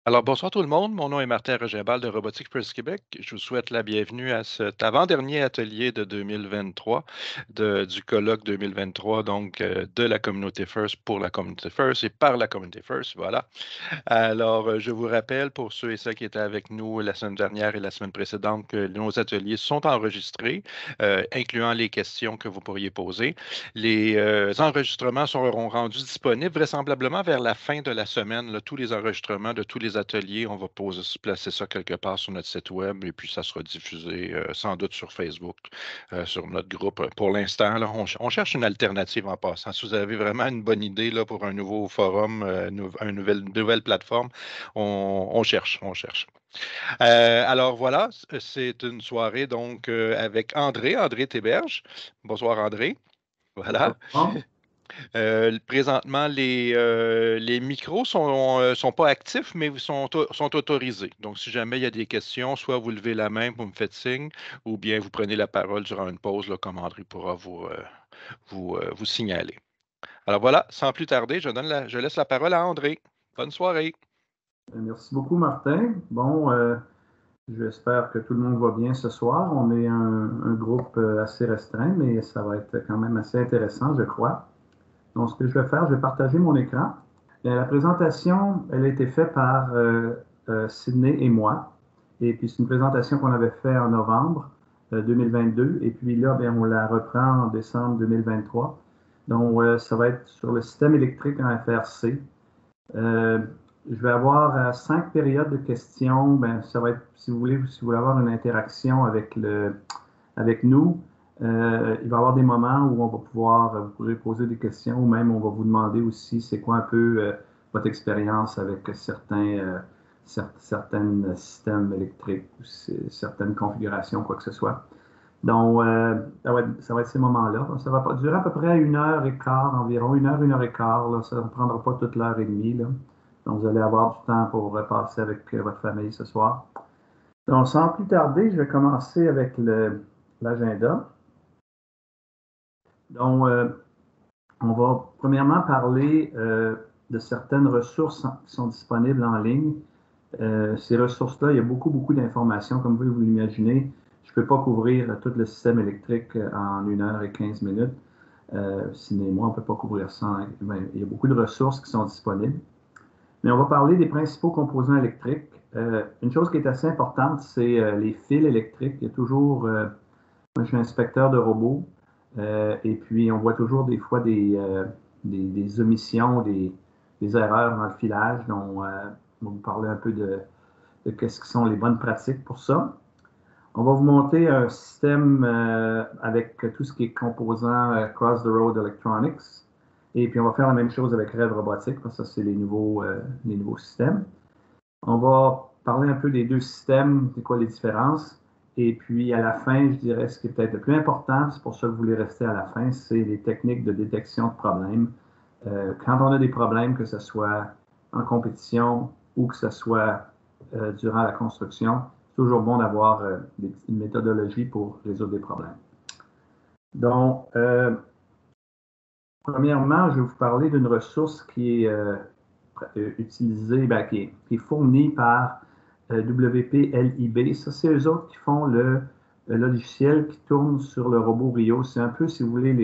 Alors, bonsoir tout le monde. Mon nom est Martin Rogimbal de Robotique First Québec. Je vous souhaite la bienvenue à cet avant-dernier atelier de 2023, du colloque 2023, donc de la communauté First pour la communauté First et par la communauté First. Voilà. Alors, je vous rappelle, pour ceux et celles qui étaient avec nous la semaine dernière et la semaine précédente, que nos ateliers sont enregistrés, incluant les questions que vous pourriez poser. Les enregistrements seront rendus disponibles vraisemblablement vers la fin de la semaine. Là, tous les enregistrements de tous les ateliers, on va placer ça quelque part sur notre site web et puis ça sera diffusé sans doute sur Facebook, sur notre groupe. Pour l'instant, là, on cherche une alternative en passant. Si vous avez vraiment une bonne idée là, pour un nouveau forum, une nouvelle plateforme, on cherche, on cherche. Alors voilà, c'est une soirée donc avec André Théberge. Bonsoir André. Voilà. Bon. Présentement, les micros sont pas actifs, mais sont autorisés. Donc, si jamais il y a des questions, soit vous levez la main, vous me faites signe, ou bien vous prenez la parole durant une pause, là, comme André pourra vous signaler. Alors voilà, sans plus tarder, je laisse la parole à André. Bonne soirée. Merci beaucoup, Martin. Bon, j'espère que tout le monde va bien ce soir. On est un groupe assez restreint, mais ça va être quand même assez intéressant, je crois. Donc, ce que je vais faire, je vais partager mon écran. La présentation, elle a été faite par Sydney et moi. Et puis, c'est une présentation qu'on avait faite en novembre 2022. Et puis là, bien, on la reprend en décembre 2023. Donc, ça va être sur le système électrique en FRC. Euh, je vais avoir 5 périodes de questions. Ben, ça va être, si vous voulez avoir une interaction avec nous, il va y avoir des moments où on va pouvoir, vous pourrez poser des questions ou même on va vous demander aussi c'est quoi un peu votre expérience avec certains systèmes électriques ou certaines configurations, quoi que ce soit. Donc, ça va être ces moments-là. Ça va durer à peu près 1 heure et quart environ, 1 heure et quart. Là, ça ne prendra pas toute l'heure et demie. Là. Donc, vous allez avoir du temps pour passer avec votre famille ce soir. Donc, sans plus tarder, je vais commencer avec l'agenda. Donc, on va premièrement parler de certaines ressources qui sont disponibles en ligne. Ces ressources-là, il y a beaucoup, beaucoup d'informations, comme vous l'imaginez. Je ne peux pas couvrir tout le système électrique en 1 heure et 15 minutes. Sinon, moi, on ne peut pas couvrir ça. Il y a beaucoup de ressources qui sont disponibles. Mais on va parler des principaux composants électriques. Une chose qui est assez importante, c'est les fils électriques. Il y a toujours, moi, je suis inspecteur de robots, et puis on voit toujours des fois des omissions, des erreurs dans le filage. Donc, on va vous parler un peu de qu'est-ce qui sont les bonnes pratiques pour ça. On va vous monter un système avec tout ce qui est composant Cross the Road Electronics. Et puis, on va faire la même chose avec Red Robotics, parce que ça, c'est les nouveaux systèmes. On va parler un peu des deux systèmes, c'est quoi les différences. Et puis, à la fin, je dirais ce qui est peut-être le plus important, c'est pour ça que vous voulez rester à la fin, c'est les techniques de détection de problèmes. Quand on a des problèmes, que ce soit en compétition ou que ce soit durant la construction, c'est toujours bon d'avoir une méthodologie pour résoudre des problèmes. Donc, premièrement, je vais vous parler d'une ressource qui est utilisée, ben, qui est fournie par WPLIB. Ça, c'est eux autres qui font le logiciel qui tourne sur le robot Rio. C'est un peu, si vous voulez,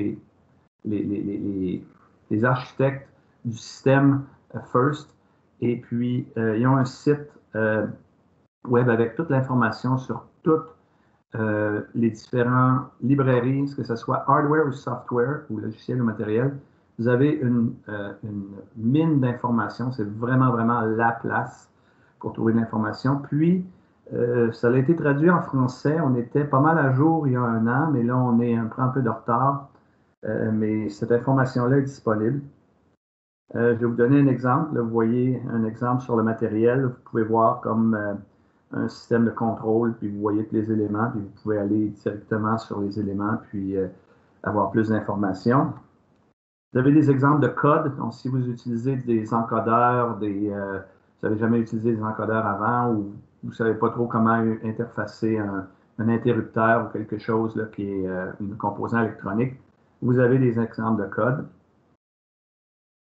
les architectes du système FIRST. Et puis, ils ont un site web avec toute l'information sur toutes les différentes librairies, que ce soit hardware ou software, ou logiciel ou matériel. Vous avez une mine d'informations. C'est vraiment, vraiment la place pour trouver l'information. Puis, ça a été traduit en français. On était pas mal à jour il y a 1 an, mais là, prend un peu de retard. Mais cette information-là est disponible. Je vais vous donner un exemple. Là, vous voyez un exemple sur le matériel. Vous pouvez voir comme un système de contrôle, puis vous voyez tous les éléments, puis vous pouvez aller directement sur les éléments, puis avoir plus d'informations. Vous avez des exemples de code. Donc, si vous utilisez des encodeurs, vous n'avez jamais utilisé des encodeurs avant ou vous ne savez pas trop comment interfacer un interrupteur ou quelque chose là, qui est une composant électronique, vous avez des exemples de code.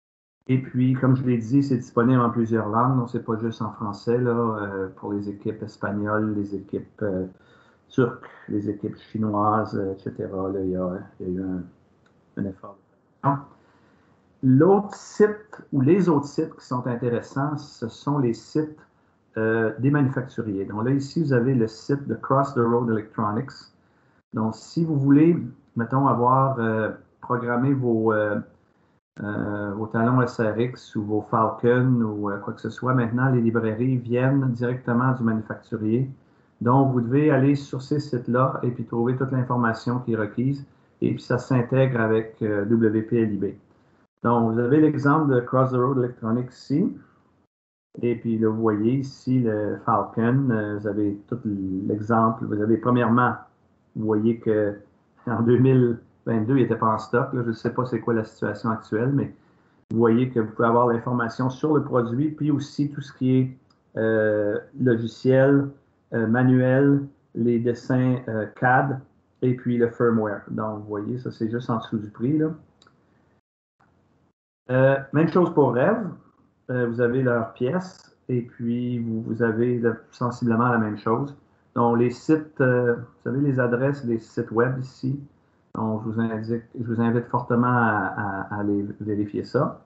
Et puis, comme je l'ai dit, c'est disponible en plusieurs langues, donc c'est pas juste en français, là, pour les équipes espagnoles, les équipes turques, les équipes chinoises, etc. Là, il y a eu un effort. L'autre site ou les autres sites qui sont intéressants, ce sont les sites des manufacturiers. Donc là, ici, vous avez le site de Cross the Road Electronics. Donc, si vous voulez, mettons, avoir programmé vos talons SRX ou vos Falcon ou quoi que ce soit, maintenant, les librairies viennent directement du manufacturier. Donc, vous devez aller sur ces sites-là et puis trouver toute l'information qui est requise. Et puis, ça s'intègre avec WPLIB. Donc, vous avez l'exemple de Cross the Road Electronics ici. Et puis, là, vous voyez ici le Falcon. Vous avez tout l'exemple. Vous avez, premièrement, vous voyez qu'en 2022, il n'était pas en stock. Là. Je ne sais pas c'est quoi la situation actuelle, mais vous voyez que vous pouvez avoir l'information sur le produit, puis aussi tout ce qui est logiciel, manuel, les dessins CAD, et puis le firmware. Donc, vous voyez, ça, c'est juste en dessous du prix, là. Même chose pour Rêve. Vous avez leurs pièces et puis vous avez sensiblement la même chose. Donc, les sites, vous avez les adresses des sites web ici. Donc, je vous invite fortement à aller vérifier ça.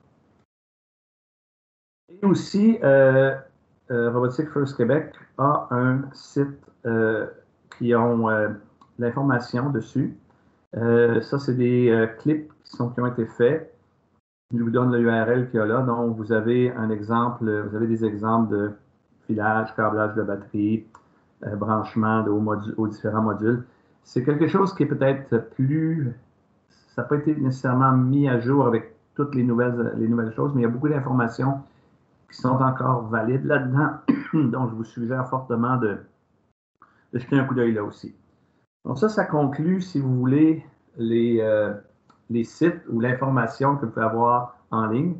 Et aussi, Robotics First Québec a un site qui ont l'information dessus. Ça, c'est des clips qui ont été faits. Je vous donne l'URL qu'il y a là. Donc, vous avez un exemple, vous avez des exemples de filage, câblage de batterie, branchement aux différents modules. C'est quelque chose qui est peut-être plus... Ça n'a pas été nécessairement mis à jour avec toutes les nouvelles choses, mais il y a beaucoup d'informations qui sont encore valides là-dedans. Donc, je vous suggère fortement de jeter un coup d'œil là aussi. Donc, ça conclut, si vous voulez, les sites ou l'information que vous pouvez avoir en ligne.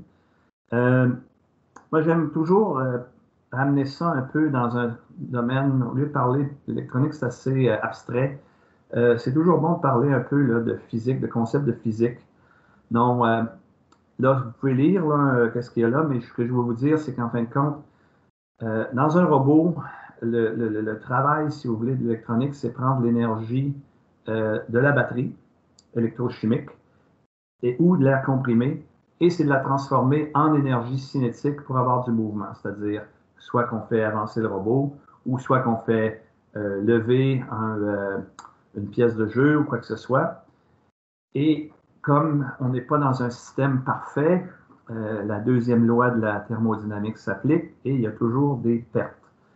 Moi, j'aime toujours ramener ça un peu dans un domaine, au lieu de parler d'électronique, c'est assez abstrait. C'est toujours bon de parler un peu là, de physique, de concepts de physique. Donc, là, vous pouvez lire qu'est-ce qu'il y a là, mais ce que je veux vous dire, c'est qu'en fin de compte, dans un robot, le travail, si vous voulez, de l'électronique, c'est prendre l'énergie de la batterie électrochimique ou de l'air comprimé, et c'est de la transformer en énergie cinétique pour avoir du mouvement, c'est-à-dire soit qu'on fait avancer le robot, ou soit qu'on fait lever une pièce de jeu ou quoi que ce soit. Et comme on n'est pas dans un système parfait, la deuxième loi de la thermodynamique s'applique et il y a toujours des pertes.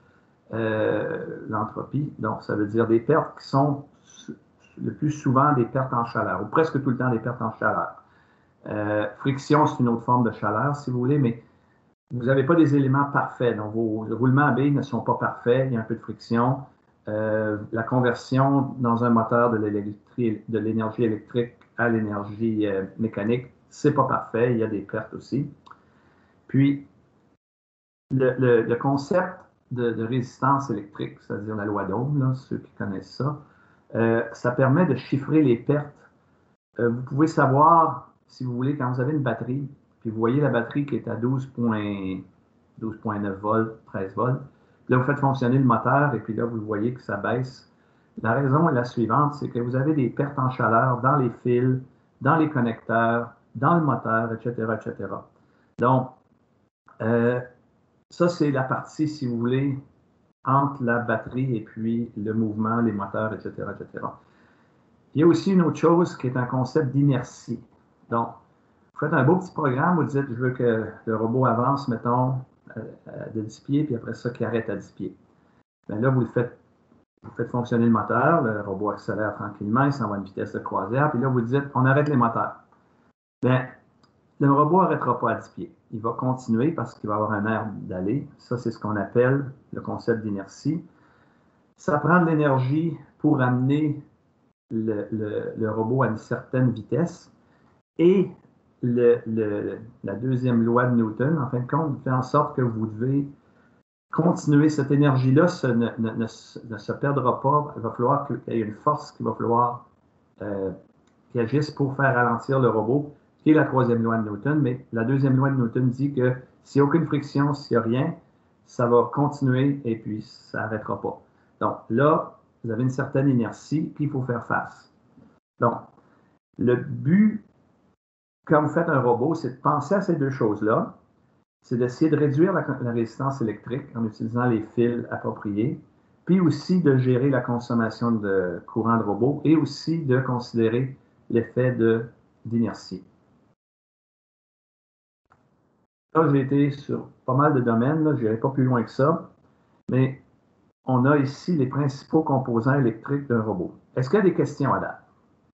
L'entropie, donc ça veut dire des pertes qui sont le plus souvent des pertes en chaleur, ou presque tout le temps des pertes en chaleur. Friction, c'est une autre forme de chaleur, si vous voulez, mais vous n'avez pas des éléments parfaits. Donc, vos roulements à billes ne sont pas parfaits. Il y a un peu de friction. La conversion dans un moteur de l'énergie électrique à l'énergie mécanique, c'est pas parfait. Il y a des pertes aussi. Puis, le concept de résistance électrique, c'est-à-dire la loi d'Ohm, ceux qui connaissent ça, ça permet de chiffrer les pertes. Vous pouvez savoir, si vous voulez, quand vous avez une batterie, puis vous voyez la batterie qui est à 12,9 volts, 13 volts, là, vous faites fonctionner le moteur, et puis là, vous voyez que ça baisse. La raison est la suivante, c'est que vous avez des pertes en chaleur dans les fils, dans les connecteurs, dans le moteur, etc., etc. Donc, ça, c'est la partie, si vous voulez, entre la batterie et puis le mouvement, les moteurs, etc., etc. Il y a aussi une autre chose qui est un concept d'inertie. Donc, vous faites un beau petit programme, vous dites, je veux que le robot avance, mettons, de 10 pieds, puis après ça, qu'il arrête à 10 pieds. Bien là, vous faites fonctionner le moteur, le robot accélère tranquillement, il s'en va à une vitesse de croisière, puis là, vous dites, on arrête les moteurs. Bien, le robot n'arrêtera pas à 10 pieds. Il va continuer parce qu'il va avoir un air d'aller. Ça, c'est ce qu'on appelle le concept d'inertie. Ça prend de l'énergie pour amener le robot à une certaine vitesse. Et la deuxième loi de Newton, en fin de compte, fait en sorte que vous devez continuer. Cette énergie-là ne se perdra pas. Il va falloir qu'il y ait une force qu'il va falloir qui agisse pour faire ralentir le robot, qui est la troisième loi de Newton, mais la deuxième loi de Newton dit que s'il n'y a aucune friction, s'il n'y a rien, ça va continuer et puis ça n'arrêtera pas. Donc là, vous avez une certaine inertie, puis il faut faire face. Donc, le but, quand vous faites un robot, c'est de penser à ces deux choses-là, c'est d'essayer de réduire la résistance électrique en utilisant les fils appropriés, puis aussi de gérer la consommation de courant de robot et aussi de considérer l'effet d'inertie. Là, j'ai été sur pas mal de domaines, là, je n'irai pas plus loin que ça, mais on a ici les principaux composants électriques d'un robot. Est-ce qu'il y a des questions à date?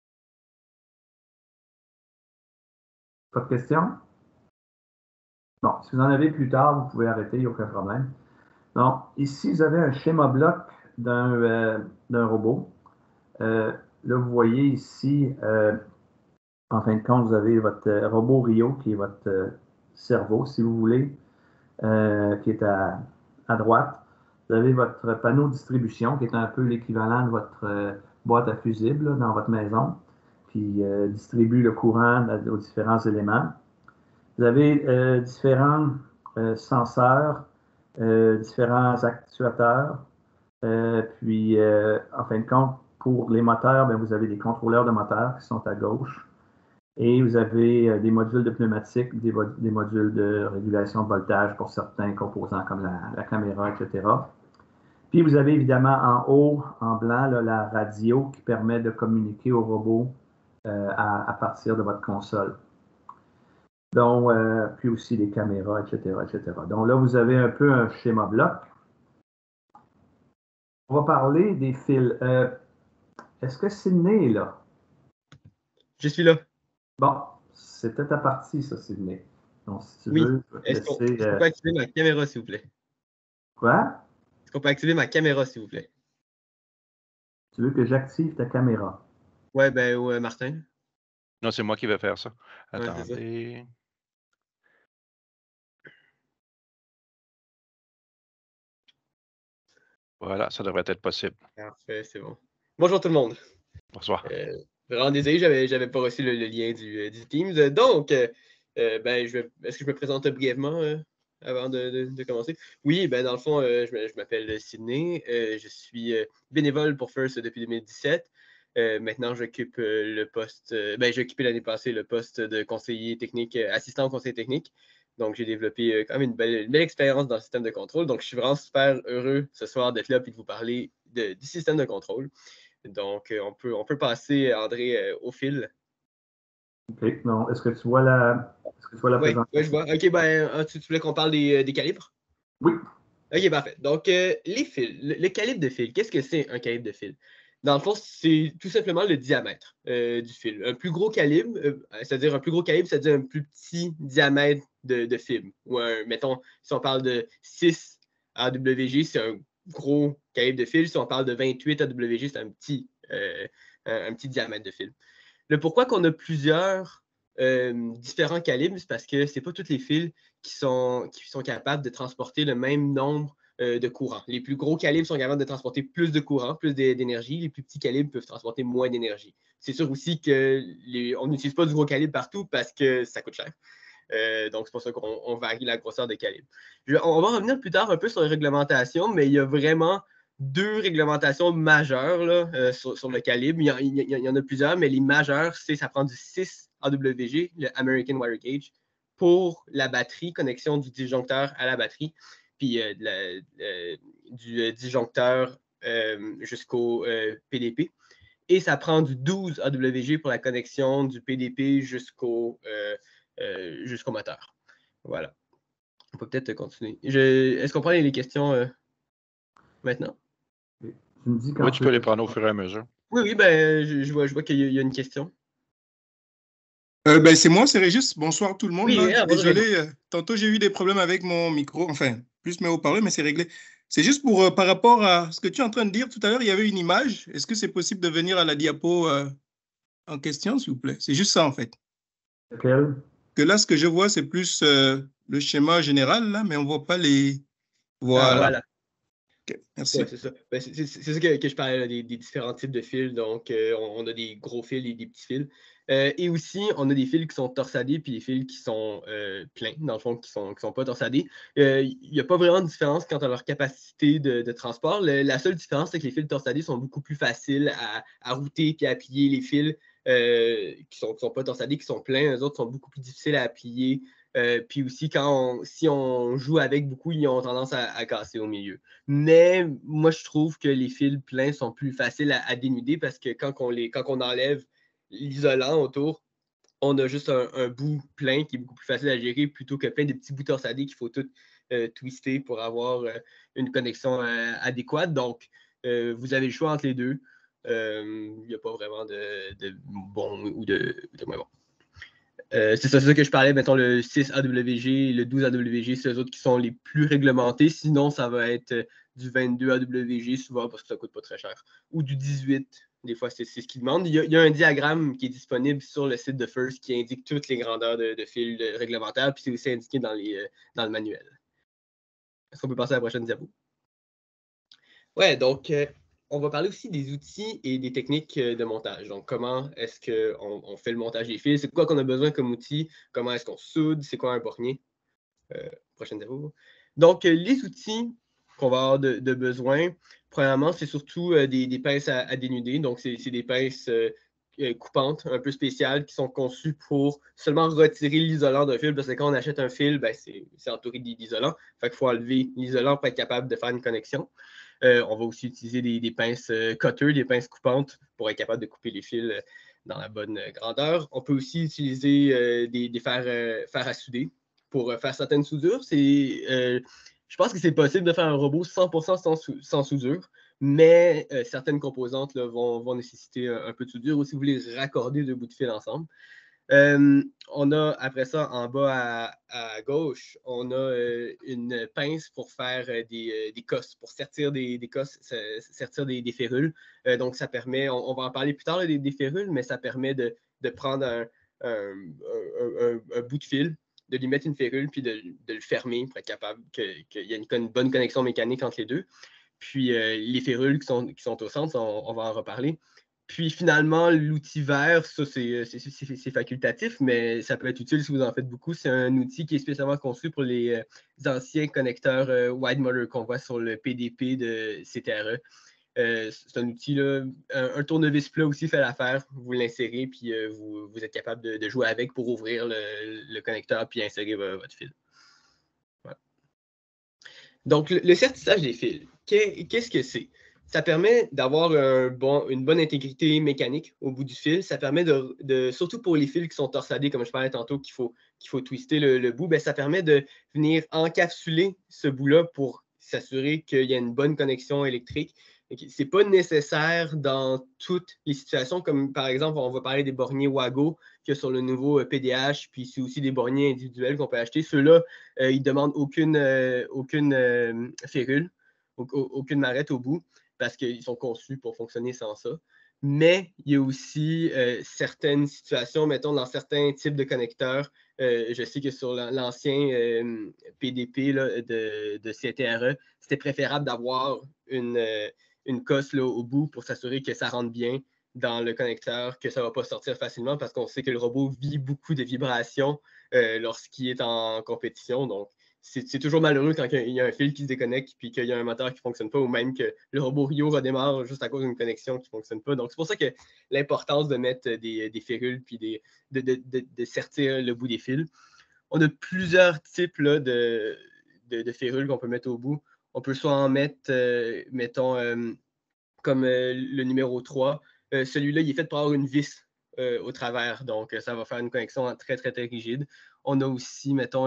Pas de questions? Bon, si vous en avez plus tard, vous pouvez arrêter, il n'y a aucun problème. Donc, ici, vous avez un schéma bloc d'un robot. Là, vous voyez ici, en fin de compte, vous avez votre robot Rio, qui est votre cerveau, si vous voulez, qui est à droite. Vous avez votre panneau de distribution, qui est un peu l'équivalent de votre boîte à fusibles là, dans votre maison, qui distribue le courant aux différents éléments. Vous avez différents senseurs, différents actuateurs. Puis, en fin de compte, pour les moteurs, bien, vous avez des contrôleurs de moteurs qui sont à gauche. Et vous avez des modules de pneumatique, des modules de régulation de voltage pour certains composants comme la caméra, etc. Puis, vous avez évidemment en haut, en blanc, là, la radio qui permet de communiquer au robot à partir de votre console. Donc, puis aussi les caméras, etc., etc. Donc là, vous avez un peu un schéma bloc. On va parler des fils. Est-ce que Sydney est là? Je suis là. Bon, c'était ta partie, ça, Sydney. Donc, si tu Oui. veux, je vais te Est-ce qu'on laisser. peut activer ma caméra, s'il vous plaît? Quoi? Est-ce qu'on peut activer ma caméra, s'il vous plaît? Tu veux que j'active ta caméra? Ouais, ben, ouais, Martin. Non, c'est moi qui vais faire ça. Ouais, c'est ça. Attendez. Voilà, ça devrait être possible. Parfait, c'est bon. Bonjour tout le monde. Bonsoir. Vraiment désolé, j'avais pas reçu le lien du Teams. Donc, ben, est-ce que je me présente brièvement avant de commencer? Oui, ben, dans le fond, je m'appelle Sydney. Je suis bénévole pour FIRST depuis 2017. Maintenant, j'occupe le poste, ben, j'ai occupé l'année passée le poste de conseiller technique, assistant au conseiller technique. Donc, j'ai développé quand même une belle expérience dans le système de contrôle. Donc, je suis vraiment super heureux ce soir d'être là et de vous parler du système de contrôle. Donc, on peut passer, André, au fil. OK. Non, est-ce que tu vois la présentation? Oui, je vois. OK, ben, tu voulais qu'on parle des calibres? Oui. OK, parfait. Donc, les fils, le calibre de fil, qu'est-ce que c'est un calibre de fil? Dans le fond, c'est tout simplement le diamètre du fil. Un plus gros calibre, c'est-à-dire un plus gros calibre, c'est-à-dire un plus petit diamètre de film. Ou mettons, si on parle de 6 AWG, c'est un gros calibre de fil. Si on parle de 28 AWG, c'est un petit diamètre de fil. Le pourquoi qu'on a plusieurs différents calibres, c'est parce que ce n'est pas tous les fils qui sont capables de transporter le même nombre de courants. Les plus gros calibres sont capables de transporter plus de courant, plus d'énergie. Les plus petits calibres peuvent transporter moins d'énergie. C'est sûr aussi qu'on n'utilise pas du gros calibre partout parce que ça coûte cher. Donc, c'est pour ça qu'on varie la grosseur des calibres. On va revenir plus tard un peu sur les réglementations, mais il y a vraiment deux réglementations majeures là, sur le calibre. Il y en a plusieurs, mais les majeures, ça prend du 6 AWG, le American Wire Gauge, pour la batterie, connexion du disjoncteur à la batterie, puis du disjoncteur jusqu'au PDP. Et ça prend du 12 AWG pour la connexion du PDP jusqu'au moteur. Voilà. On peut peut-être continuer. Est-ce qu'on prend les questions maintenant? Tu me dis quand Oui, tu peux les prendre au fur et à mesure. Oui, ben, je vois qu'il y a une question. Ben, c'est moi, c'est Régis. Bonsoir tout le monde. Oui, désolé, tantôt j'ai eu des problèmes avec mon micro, enfin, plus mes haut-parleurs, mais c'est réglé. C'est juste pour par rapport à ce que tu es en train de dire tout à l'heure, il y avait une image. Est-ce que c'est possible de venir à la diapo en question, s'il vous plaît? C'est juste ça, en fait. Lequel? Que là, ce que je vois, c'est plus le schéma général, là, mais on ne voit pas les... Voilà. Okay, merci. Ouais, c'est ça. Ben, c'est ça que je parlais là, des différents types de fils. Donc, on a des gros fils et des petits fils. Et aussi, on a des fils qui sont torsadés puis des fils qui sont pleins, dans le fond, qui sont pas torsadés. Il n'y a pas vraiment de différence quant à leur capacité de transport. La seule différence, c'est que les fils torsadés sont beaucoup plus faciles à router puis à plier. Les fils qui sont pas torsadés, qui sont pleins, eux autres sont beaucoup plus difficiles à plier. Puis aussi, si on joue avec beaucoup, ils ont tendance à casser au milieu. Mais moi, je trouve que les fils pleins sont plus faciles à dénuder parce que quand on enlève l'isolant autour, on a juste un bout plein qui est beaucoup plus facile à gérer plutôt que plein de petits bouts torsadés qu'il faut tout twister pour avoir une connexion adéquate. Donc, vous avez le choix entre les deux. Il n'y a pas vraiment de bon ou de moins bon. C'est ça que je parlais, mettons le 6 AWG, le 12 AWG, c'est les autres qui sont les plus réglementés. Sinon, ça va être du 22 AWG souvent parce que ça ne coûte pas très cher. Ou du 18, des fois, c'est ce qu'ils demandent. Il y a un diagramme qui est disponible sur le site de FIRST qui indique toutes les grandeurs de fils réglementaires, puis c'est aussi indiqué dans le manuel. Est-ce qu'on peut passer à la prochaine diapo? Ouais, donc on va parler aussi des outils et des techniques de montage. Donc, comment est-ce qu'on fait le montage des fils? C'est quoi qu'on a besoin comme outil? Comment est-ce qu'on soude? C'est quoi un bornier? Prochaine diapo. Donc, les outils qu'on va avoir de besoin, premièrement, c'est surtout des pinces à dénuder. Donc, c'est des pinces coupantes, un peu spéciales, qui sont conçues pour seulement retirer l'isolant d'un fil, parce que quand on achète un fil, ben, c'est entouré d'isolant. Fait qu'il faut enlever l'isolant pour être capable de faire une connexion. On va aussi utiliser des pinces cutter, des pinces coupantes, pour être capable de couper les fils dans la bonne grandeur. On peut aussi utiliser des fers à souder pour faire certaines soudures. Je pense que c'est possible de faire un robot 100% sans soudure, mais certaines composantes là, vont nécessiter un peu de soudure ou si vous voulez raccorder deux bouts de fil ensemble. On a, après ça, en bas à gauche, on a une pince pour faire des cosses, pour sortir des cosses, sortir des férules. Donc, ça permet, on va en parler plus tard là, des férules, mais ça permet de prendre un bout de fil, de lui mettre une férule, puis de le fermer pour être capable qu'il y ait une bonne connexion mécanique entre les deux. Puis, les férules qui sont au centre, on va en reparler. Puis finalement, l'outil vert, ça c'est facultatif, mais ça peut être utile si vous en faites beaucoup. C'est un outil qui est spécialement conçu pour les anciens connecteurs wide motor qu'on voit sur le PDP de CTRE. C'est un outil, là, un tournevis plat aussi fait l'affaire. Vous l'insérez, puis vous êtes capable de jouer avec pour ouvrir le connecteur puis insérer votre fil. Voilà. Donc, le certissage des fils, qu'est-ce que c'est? Ça permet d'avoir une bonne intégrité mécanique au bout du fil. Ça permet surtout pour les fils qui sont torsadés, comme je parlais tantôt, qu'il faut twister le bout, bien, ça permet de venir encapsuler ce bout-là pour s'assurer qu'il y a une bonne connexion électrique. Ce n'est pas nécessaire dans toutes les situations, comme par exemple, on va parler des borniers Wago qu'il y a sur le nouveau PDH, puis c'est aussi des borniers individuels qu'on peut acheter. Ceux-là, ils ne demandent aucune férule, aucune marrette au bout, parce qu'ils sont conçus pour fonctionner sans ça. Mais il y a aussi certaines situations, mettons, dans certains types de connecteurs. Je sais que sur l'ancien PDP là, de CTRE, c'était préférable d'avoir une cosse là, au bout pour s'assurer que ça rentre bien dans le connecteur, que ça ne va pas sortir facilement parce qu'on sait que le robot vit beaucoup de vibrations lorsqu'il est en compétition. Donc, c'est toujours malheureux quand il y a un fil qui se déconnecte puis qu'il y a un moteur qui ne fonctionne pas ou même que le robot Rio redémarre juste à cause d'une connexion qui ne fonctionne pas. Donc, c'est pour ça que l'importance de mettre des férules puis de sertir le bout des fils. On a plusieurs types là, de férules qu'on peut mettre au bout. On peut soit en mettre, mettons, comme le numéro 3. Celui-là, il est fait pour avoir une vis au travers. Donc, ça va faire une connexion très, très, très rigide. On a aussi, mettons,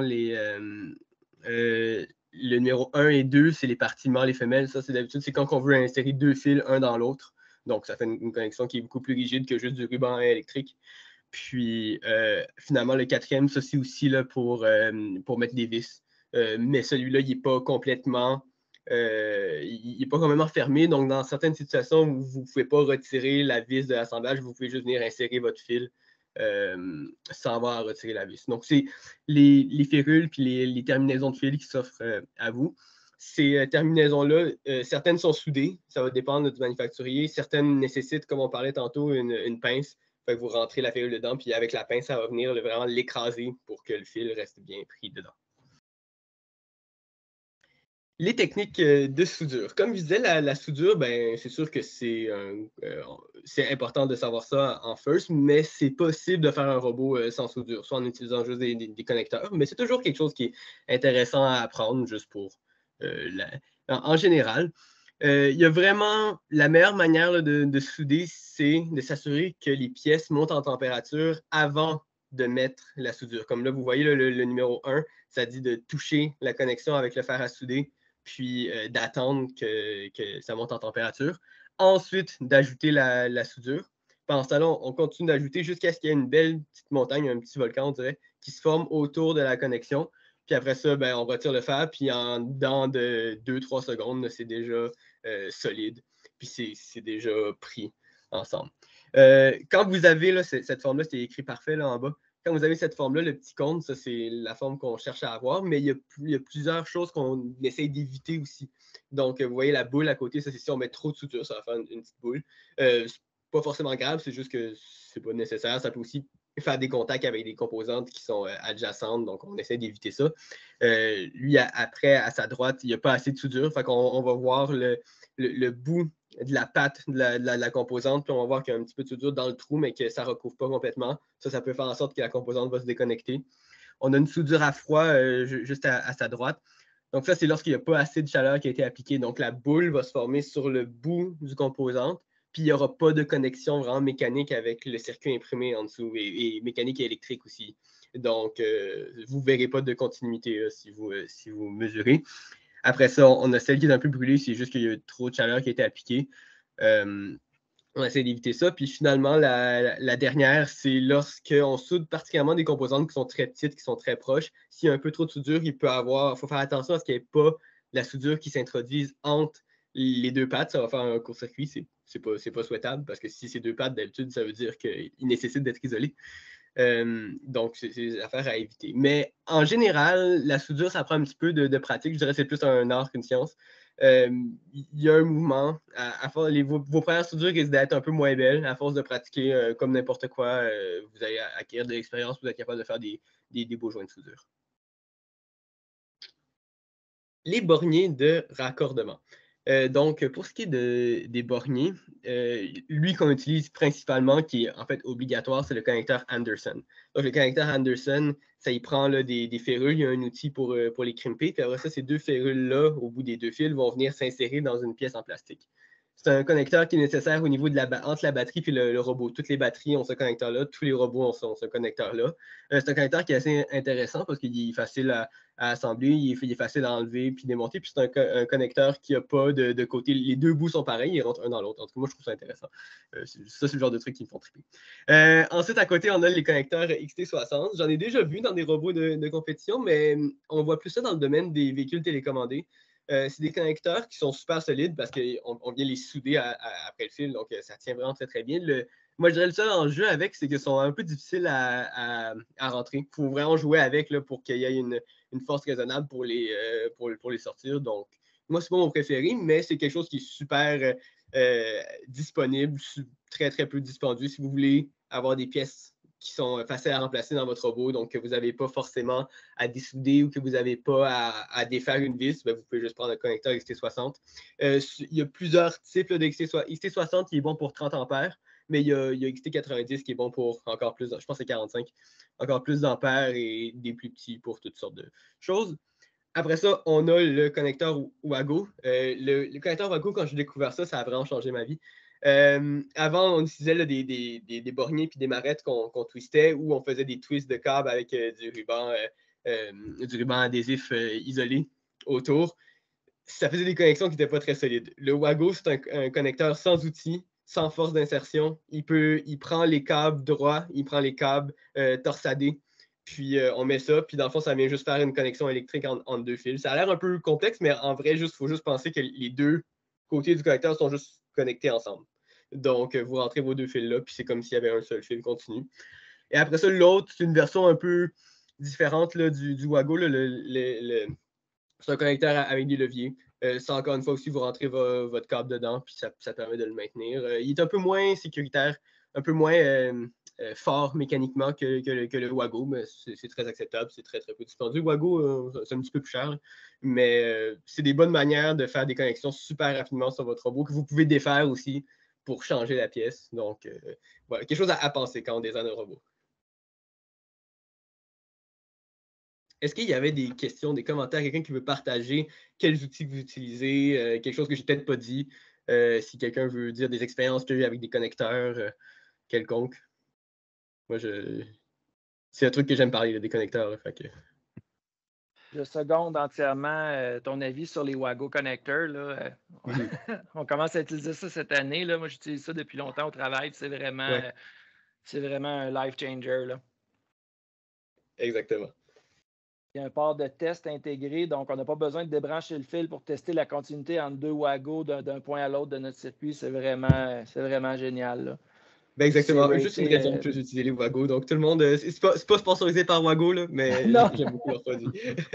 le numéro 1 et 2, c'est les parties mâles et femelles. Ça, c'est d'habitude, c'est quand on veut insérer deux fils un dans l'autre. Donc, ça fait une connexion qui est beaucoup plus rigide que juste du ruban électrique. Puis, finalement, le quatrième, ça, c'est aussi là, pour mettre des vis. Mais celui-là, il n'est pas complètement... il n'est pas complètement fermé. Donc, dans certaines situations où vous ne pouvez pas retirer la vis de l'assemblage, vous pouvez juste venir insérer votre fil sans avoir à retirer la vis. Donc, c'est les férules puis les terminaisons de fil qui s'offrent à vous. Ces terminaisons-là, certaines sont soudées, ça va dépendre du manufacturier. Certaines nécessitent, comme on parlait tantôt, une pince Fait que vous rentrez la férule dedans, puis avec la pince, ça va venir vraiment l'écraser pour que le fil reste bien pris dedans. Les techniques de soudure. Comme je disais, la soudure, ben, c'est sûr que c'est important de savoir ça en first, mais c'est possible de faire un robot sans soudure, soit en utilisant juste des connecteurs, mais c'est toujours quelque chose qui est intéressant à apprendre juste pour en général. Il y a vraiment la meilleure manière là, de souder, c'est de s'assurer que les pièces montent en température avant de mettre la soudure. Comme là, vous voyez le numéro 1, ça dit de toucher la connexion avec le fer à souder, puis d'attendre que ça monte en température. Ensuite, d'ajouter la soudure. Pendant ce temps-là, on continue d'ajouter jusqu'à ce qu'il y ait une belle petite montagne, un petit volcan, on dirait, qui se forme autour de la connexion. Puis après ça, ben, on retire le fer, puis dans de 2-3 secondes, c'est déjà solide. Puis c'est déjà pris ensemble. Quand vous avez là, cette forme-là, c'est écrit parfait là en bas. Quand vous avez cette forme-là, le petit cône, ça, c'est la forme qu'on cherche à avoir, mais il y a plusieurs choses qu'on essaye d'éviter aussi. Donc, vous voyez la boule à côté, ça, c'est si on met trop de suture, ça va faire une petite boule. C'est pas forcément grave, c'est juste que c'est pas nécessaire. Ça peut aussi faire des contacts avec des composantes qui sont adjacentes, donc on essaie d'éviter ça. Lui, après, à sa droite, il n'y a pas assez de soudure, fait qu'on va voir le bout de la patte de la composante, puis on va voir qu'il y a un petit peu de soudure dans le trou, mais que ça ne recouvre pas complètement. Ça peut faire en sorte que la composante va se déconnecter. On a une soudure à froid juste à sa droite. Donc ça, c'est lorsqu'il n'y a pas assez de chaleur qui a été appliquée. Donc la boule va se former sur le bout du composante, puis il n'y aura pas de connexion vraiment mécanique avec le circuit imprimé en dessous, et mécanique et électrique aussi. Donc, vous ne verrez pas de continuité si vous mesurez. Après ça, on a celle qui est un peu brûlée, c'est juste qu'il y a eu trop de chaleur qui a été appliquée. On essaie d'éviter ça. Puis finalement, la dernière, c'est lorsqu'on soude particulièrement des composantes qui sont très petites, qui sont très proches. S'il y a un peu trop de soudure, il faut faire attention à ce qu'il n'y ait pas la soudure qui s'introduise entre les deux pattes. Ça va faire un court-circuit. C'est pas souhaitable parce que si c'est deux pattes, d'habitude, ça veut dire qu'il nécessite d'être isolé. Donc, c'est des affaires à éviter. Mais en général, la soudure, ça prend un petit peu de pratique. Je dirais que c'est plus un art qu'une science. Il y a un mouvement. Vos premières soudures risquent d'être un peu moins belles. À force de pratiquer comme n'importe quoi, vous allez acquérir de l'expérience, vous êtes capable de faire des beaux joints de soudure. Les borniers de raccordement. Donc, pour ce qui est des borniers, lui qu'on utilise principalement, qui est en fait obligatoire, c'est le connecteur Anderson. Donc, le connecteur Anderson, ça y prend là, des férules. Il y a un outil pour les crimper. Puis après ça, ces deux férules-là, au bout des deux fils, vont venir s'insérer dans une pièce en plastique. C'est un connecteur qui est nécessaire au niveau de entre la batterie et le robot. Toutes les batteries ont ce connecteur-là, tous les robots ont ce connecteur-là. C'est un connecteur qui est assez intéressant parce qu'il est facile à assembler, il est facile à enlever puis démonter. Puis c'est un connecteur qui n'a pas de côté. Les deux bouts sont pareils, ils rentrent un dans l'autre. En tout cas, moi, je trouve ça intéressant. Ça, c'est le genre de truc qui me font triper. Ensuite, à côté, on a les connecteurs XT60. J'en ai déjà vu dans des robots de compétition, mais on voit plus ça dans le domaine des véhicules télécommandés. C'est des connecteurs qui sont super solides parce qu'on vient les souder après le fil, donc ça tient vraiment très, très bien. Moi, je dirais le seul enjeu avec, c'est qu'ils sont un peu difficiles à rentrer. Il faut vraiment jouer avec là, pour qu'il y ait une force raisonnable pour les sortir. Donc, moi, c'est pas mon préféré, mais c'est quelque chose qui est super disponible, très, très peu dispendieux. Si vous voulez avoir des pièces qui sont faciles à remplacer dans votre robot, donc que vous n'avez pas forcément à dessouder ou que vous n'avez pas à défaire une vis, ben vous pouvez juste prendre un connecteur XT60. Il y a plusieurs types de XT60 qui est bon pour 30 ampères, mais il y a XT90 qui est bon pour encore plus, je pense que c'est 45, encore plus d'ampères et des plus petits pour toutes sortes de choses. Après ça, on a le connecteur Wago. Le connecteur Wago, quand j'ai découvert ça, ça a vraiment changé ma vie. Avant, on utilisait là, des borniers et des marettes qu'on twistait ou on faisait des twists de câbles avec du ruban adhésif isolé autour. Ça faisait des connexions qui n'étaient pas très solides. Le Wago, c'est un connecteur sans outils, sans force d'insertion. Il prend les câbles droits, il prend les câbles torsadés, puis on met ça, puis dans le fond, ça vient juste faire une connexion électrique entre deux fils. Ça a l'air un peu complexe, mais en vrai, il faut juste penser que les deux côtés du connecteur sont juste connectés ensemble. Donc, vous rentrez vos deux fils là, puis c'est comme s'il y avait un seul fil continu. Et après ça, l'autre, c'est une version un peu différente là, du Wago. Là, c'est un connecteur avec des leviers. Ça, encore une fois aussi, vous rentrez votre câble dedans, puis ça permet de le maintenir. Il est un peu moins sécuritaire, un peu moins fort mécaniquement que le Wago, mais c'est très acceptable, c'est très, très peu dispendieux. Le Wago, c'est un petit peu plus cher, mais c'est des bonnes manières de faire des connexions super rapidement sur votre robot que vous pouvez défaire aussi pour changer la pièce. Donc, voilà, quelque chose à penser quand on design un robot. Est-ce qu'il y avait des questions, des commentaires, quelqu'un qui veut partager quels outils vous utilisez, quelque chose que je n'ai peut-être pas dit, si quelqu'un veut dire des expériences qu'il a eues avec des connecteurs quelconques. Moi, c'est un truc que j'aime parler, là, des connecteurs. Là, fait que... Je seconde entièrement ton avis sur les Wago connecteurs. Là. On commence à utiliser ça cette année. Là. Moi, j'utilise ça depuis longtemps au travail. C'est vraiment un life changer. Là. Exactement. Il y a un port de test intégré, donc on n'a pas besoin de débrancher le fil pour tester la continuité entre deux Wago d'un point à l'autre de notre circuit. C'est vraiment génial. Là. Ben exactement. Juste une raison de plus d'utiliser les Wago. Donc, tout le monde, c'est pas sponsorisé par Wago, là, mais j'aime beaucoup leur produit.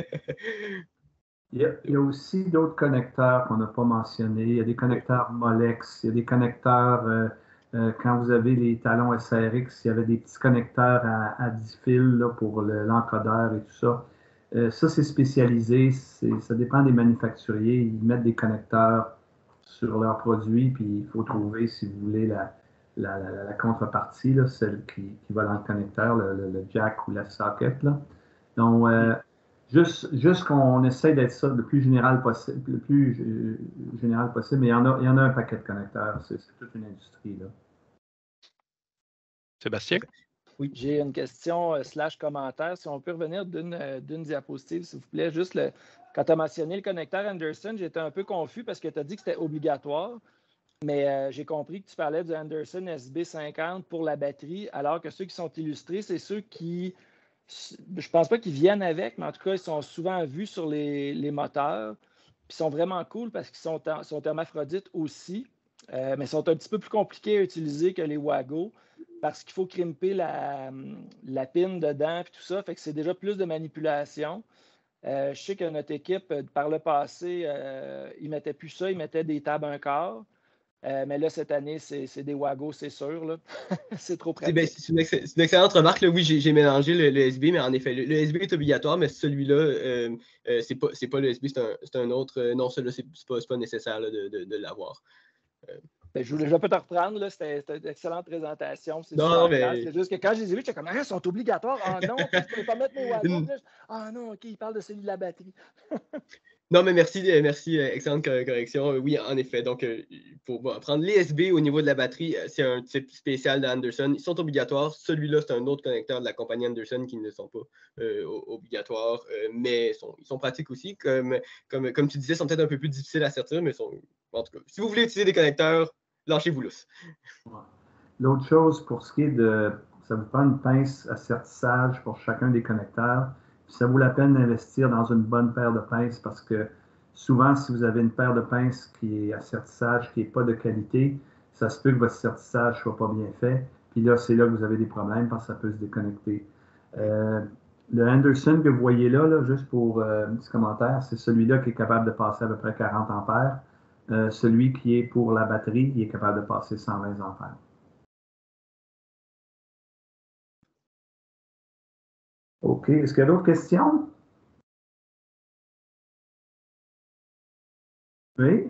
Il y a aussi d'autres connecteurs qu'on n'a pas mentionnés. Il y a des connecteurs Molex, il y a des connecteurs, quand vous avez les talons SRX, il y avait des petits connecteurs à 10 fils là, pour l'encodeur et tout ça. Ça, c'est spécialisé. Ça dépend des manufacturiers. Ils mettent des connecteurs sur leurs produits, puis il faut trouver, si vous voulez, la contrepartie, là, celle qui va dans le connecteur, le jack ou la socket. Là. Donc, juste qu'on essaie d'être ça le plus général possible, mais il y en a un paquet de connecteurs. C'est toute une industrie. Là. Sébastien? Oui, j'ai une question / commentaire. Si on peut revenir d'une diapositive, s'il vous plaît. Juste quand tu as mentionné le connecteur Anderson, j'étais un peu confus parce que tu as dit que c'était obligatoire. Mais j'ai compris que tu parlais du Anderson SB50 pour la batterie, alors que ceux qui sont illustrés, c'est ceux qui, je ne pense pas qu'ils viennent avec, mais en tout cas, ils sont souvent vus sur les moteurs. Puis ils sont vraiment cool parce qu'ils sont hermaphrodites aussi, mais ils sont un petit peu plus compliqués à utiliser que les Wago parce qu'il faut crimper la pin dedans et tout ça. Fait que c'est déjà plus de manipulation. Je sais que notre équipe, par le passé, ils ne mettaient plus ça, ils mettaient des tables un quart. Mais là, cette année, c'est des Wago, c'est sûr. Là. C'est trop pratique. C'est une excellente remarque. Là. Oui, j'ai mélangé le SB, mais en effet, le SB est obligatoire, mais celui-là, c'est pas le SB, c'est un autre. Non, celui-là, c'est pas nécessaire là, de l'avoir. Je vais pas te reprendre, c'était une excellente présentation. Non, mais... C'est juste que quand je les ai vus, j'étais comme, ils sont obligatoires. Ah non, je ne peux pas mettre mes Wago. Ah non, OK, il parle de celui de la batterie. Non, mais merci, excellente correction. Oui, en effet. Donc, pour prendre les SB au niveau de la batterie, c'est un type spécial d'Anderson. Ils sont obligatoires. Celui-là, c'est un autre connecteur de la compagnie Anderson qui ne sont pas obligatoires, mais ils sont pratiques aussi. Comme tu disais, ils sont peut-être un peu plus difficiles à sortir, mais en tout cas, si vous voulez utiliser des connecteurs, lâchez-vous lousse. L'autre chose, pour ce qui est ça vous prend une pince à sertissage pour chacun des connecteurs. Ça vaut la peine d'investir dans une bonne paire de pinces parce que souvent, si vous avez une paire de pinces qui est à sertissage, qui n'est pas de qualité, ça se peut que votre sertissage ne soit pas bien fait. Puis là, c'est là que vous avez des problèmes parce que ça peut se déconnecter. Le Anderson que vous voyez là juste pour un petit commentaire, c'est celui-là qui est capable de passer à peu près 40 ampères. Celui qui est pour la batterie, il est capable de passer 120 ampères. OK. Est-ce qu'il y a d'autres questions? Oui.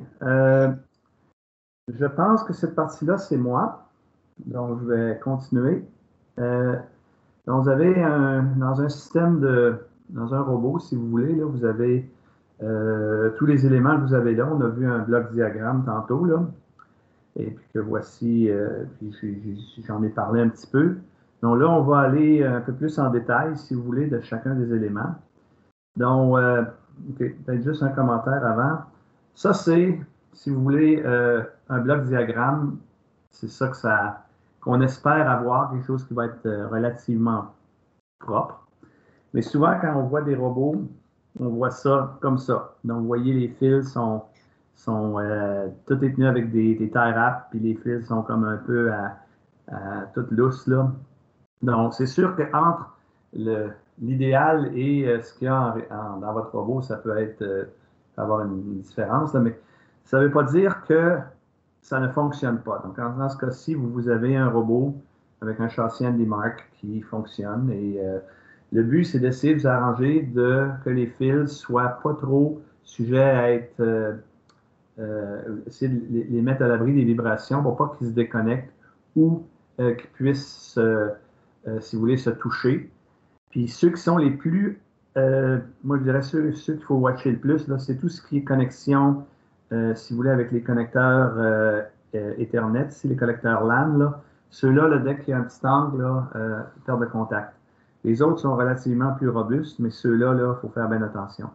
Je pense que cette partie-là, c'est moi. Donc, je vais continuer. Donc, vous avez dans un système dans un robot, si vous voulez, là, vous avez tous les éléments que vous avez là. On a vu un bloc diagramme tantôt, là. Et puis que voici, puis j'en ai parlé un petit peu. Donc là, on va aller un peu plus en détail, si vous voulez, de chacun des éléments. Donc, peut-être juste un commentaire avant. Ça, c'est, si vous voulez, un bloc diagramme. C'est ça qu'on espère avoir, quelque chose qui va être relativement propre. Mais souvent, quand on voit des robots, on voit ça comme ça. Donc, vous voyez, les fils tout est tenu avec des tie wraps, puis les fils sont comme un peu à toute lousse, là. Donc, c'est sûr qu'entre l'idéal et ce qu'il y a dans votre robot, ça peut avoir une différence, là, mais ça ne veut pas dire que ça ne fonctionne pas. Donc, dans ce cas-ci, vous avez un robot avec un châssis Handy Mark qui fonctionne et le but, c'est d'essayer de vous arranger que les fils soient pas trop sujets à être essayer de les mettre à l'abri des vibrations pour pas qu'ils se déconnectent ou qu'ils puissent, si vous voulez, se toucher. Puis ceux qui sont les plus, moi je dirais ceux qu'il faut watcher le plus, là, c'est tout ce qui est connexion, si vous voulez, avec les connecteurs Ethernet, c'est les connecteurs LAN, là. Ceux-là, là, dès qu'il y a un petit angle, là, perte de contact. Les autres sont relativement plus robustes, mais ceux-là, il faut faire bien attention.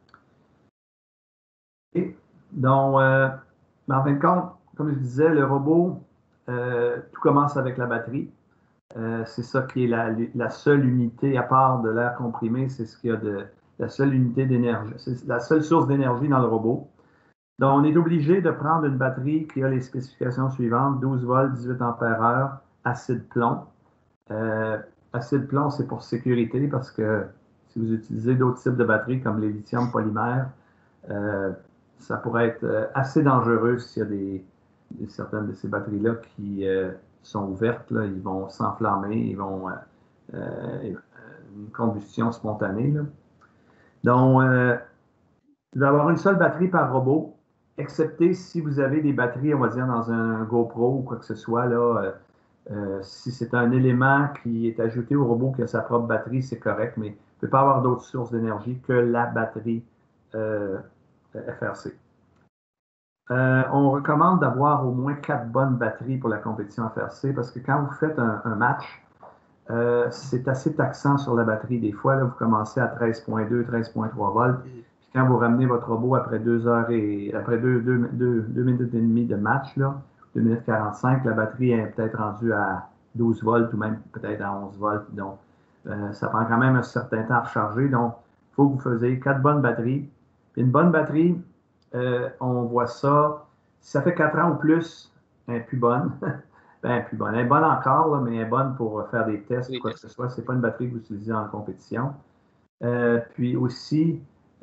Et donc, mais en fin de compte, comme je disais, le robot, tout commence avec la batterie. C'est ça qui est la seule unité, à part de l'air comprimé, c'est ce qu'il y a la seule unité d'énergie. C'est la seule source d'énergie dans le robot. Donc, on est obligé de prendre une batterie qui a les spécifications suivantes, 12 volts, 18 ampères-heure, acide plomb. Acide plomb, c'est pour sécurité parce que si vous utilisez d'autres types de batteries comme les lithium polymères, ça pourrait être assez dangereux s'il y a certaines de ces batteries-là qui sont ouvertes, là, ils vont s'enflammer, ils vont une combustion spontanée. Là. Donc, il va y avoir une seule batterie par robot, excepté si vous avez des batteries, on va dire, dans un GoPro ou quoi que ce soit. Là, si c'est un élément qui est ajouté au robot qui a sa propre batterie, c'est correct, mais il ne peut pas avoir d'autres sources d'énergie que la batterie FRC. On recommande d'avoir au moins 4 bonnes batteries pour la compétition FRC parce que quand vous faites un match, c'est assez taxant sur la batterie. Des fois, là, vous commencez à 13.2, 13.3 volts. Puis quand vous ramenez votre robot après 2 heures après 2 minutes et demie de match, là, 2 minutes 45, la batterie est peut-être rendue à 12 volts ou même peut-être à 11 volts. Donc, ça prend quand même un certain temps à recharger. Donc, il faut que vous faisiez 4 bonnes batteries. Puis une bonne batterie, on voit ça, si ça fait 4 ans ou plus, elle est plus bonne. Plus bonne. Elle est bonne encore, là, mais elle est bonne pour faire des tests ou quoi que ce soit. Ce n'est pas une batterie que vous utilisez en compétition. Puis aussi,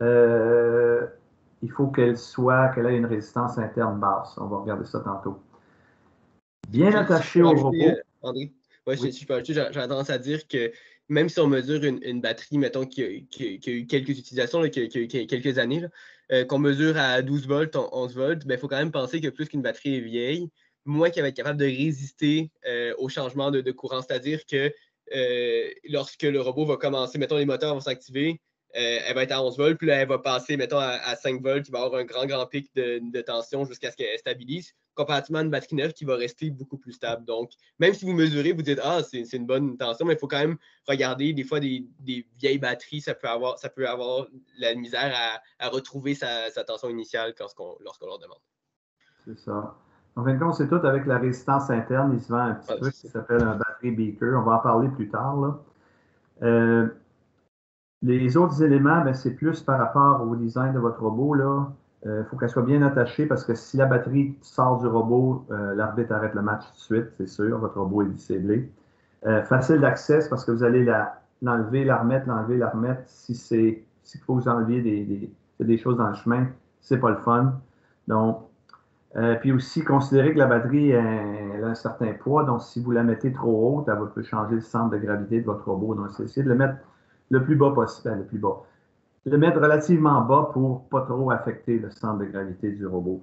il faut qu'elle ait une résistance interne basse. On va regarder ça tantôt. Bien attaché au robot. André, si je peux ajouter, j'ai tendance à dire que même si on mesure une batterie, mettons, qui a eu quelques utilisations, là, qui a eu quelques années, là, qu'on mesure à 12 volts, 11 volts, il faut quand même penser que plus qu'une batterie est vieille, moins qu'elle va être capable de résister au changement de courant. C'est-à-dire que lorsque le robot va commencer, mettons, les moteurs vont s'activer, elle va être à 11 volts, puis là, elle va passer, mettons, à 5 volts, il va y avoir un grand pic de tension jusqu'à ce qu'elle stabilise, comparativement à une batterie neuve qui va rester beaucoup plus stable. Donc, même si vous mesurez, vous dites « Ah, c'est une bonne tension », mais il faut quand même regarder, des fois, des vieilles batteries, ça peut avoir la misère à retrouver sa tension initiale lorsqu'on leur demande. C'est ça. En fin de compte, c'est tout avec la résistance interne. Il se vend un petit truc qui s'appelle un battery beaker. On va en parler plus tard. Là. Les autres éléments, c'est plus par rapport au design de votre robot. Il faut qu'elle soit bien attachée parce que si la batterie sort du robot, l'arbitre arrête le match tout de suite, c'est sûr. Votre robot est disciplé. Facile d'accès parce que vous allez l'enlever, la remettre. S'il faut vous enlever des choses dans le chemin, c'est pas le fun. Donc, puis aussi, considérez que la batterie elle a un certain poids. Donc, si vous la mettez trop haute, elle peut changer le centre de gravité de votre robot. Donc, essayez de le mettre le plus bas possible, le plus bas. Le mettre relativement bas pour pas trop affecter le centre de gravité du robot.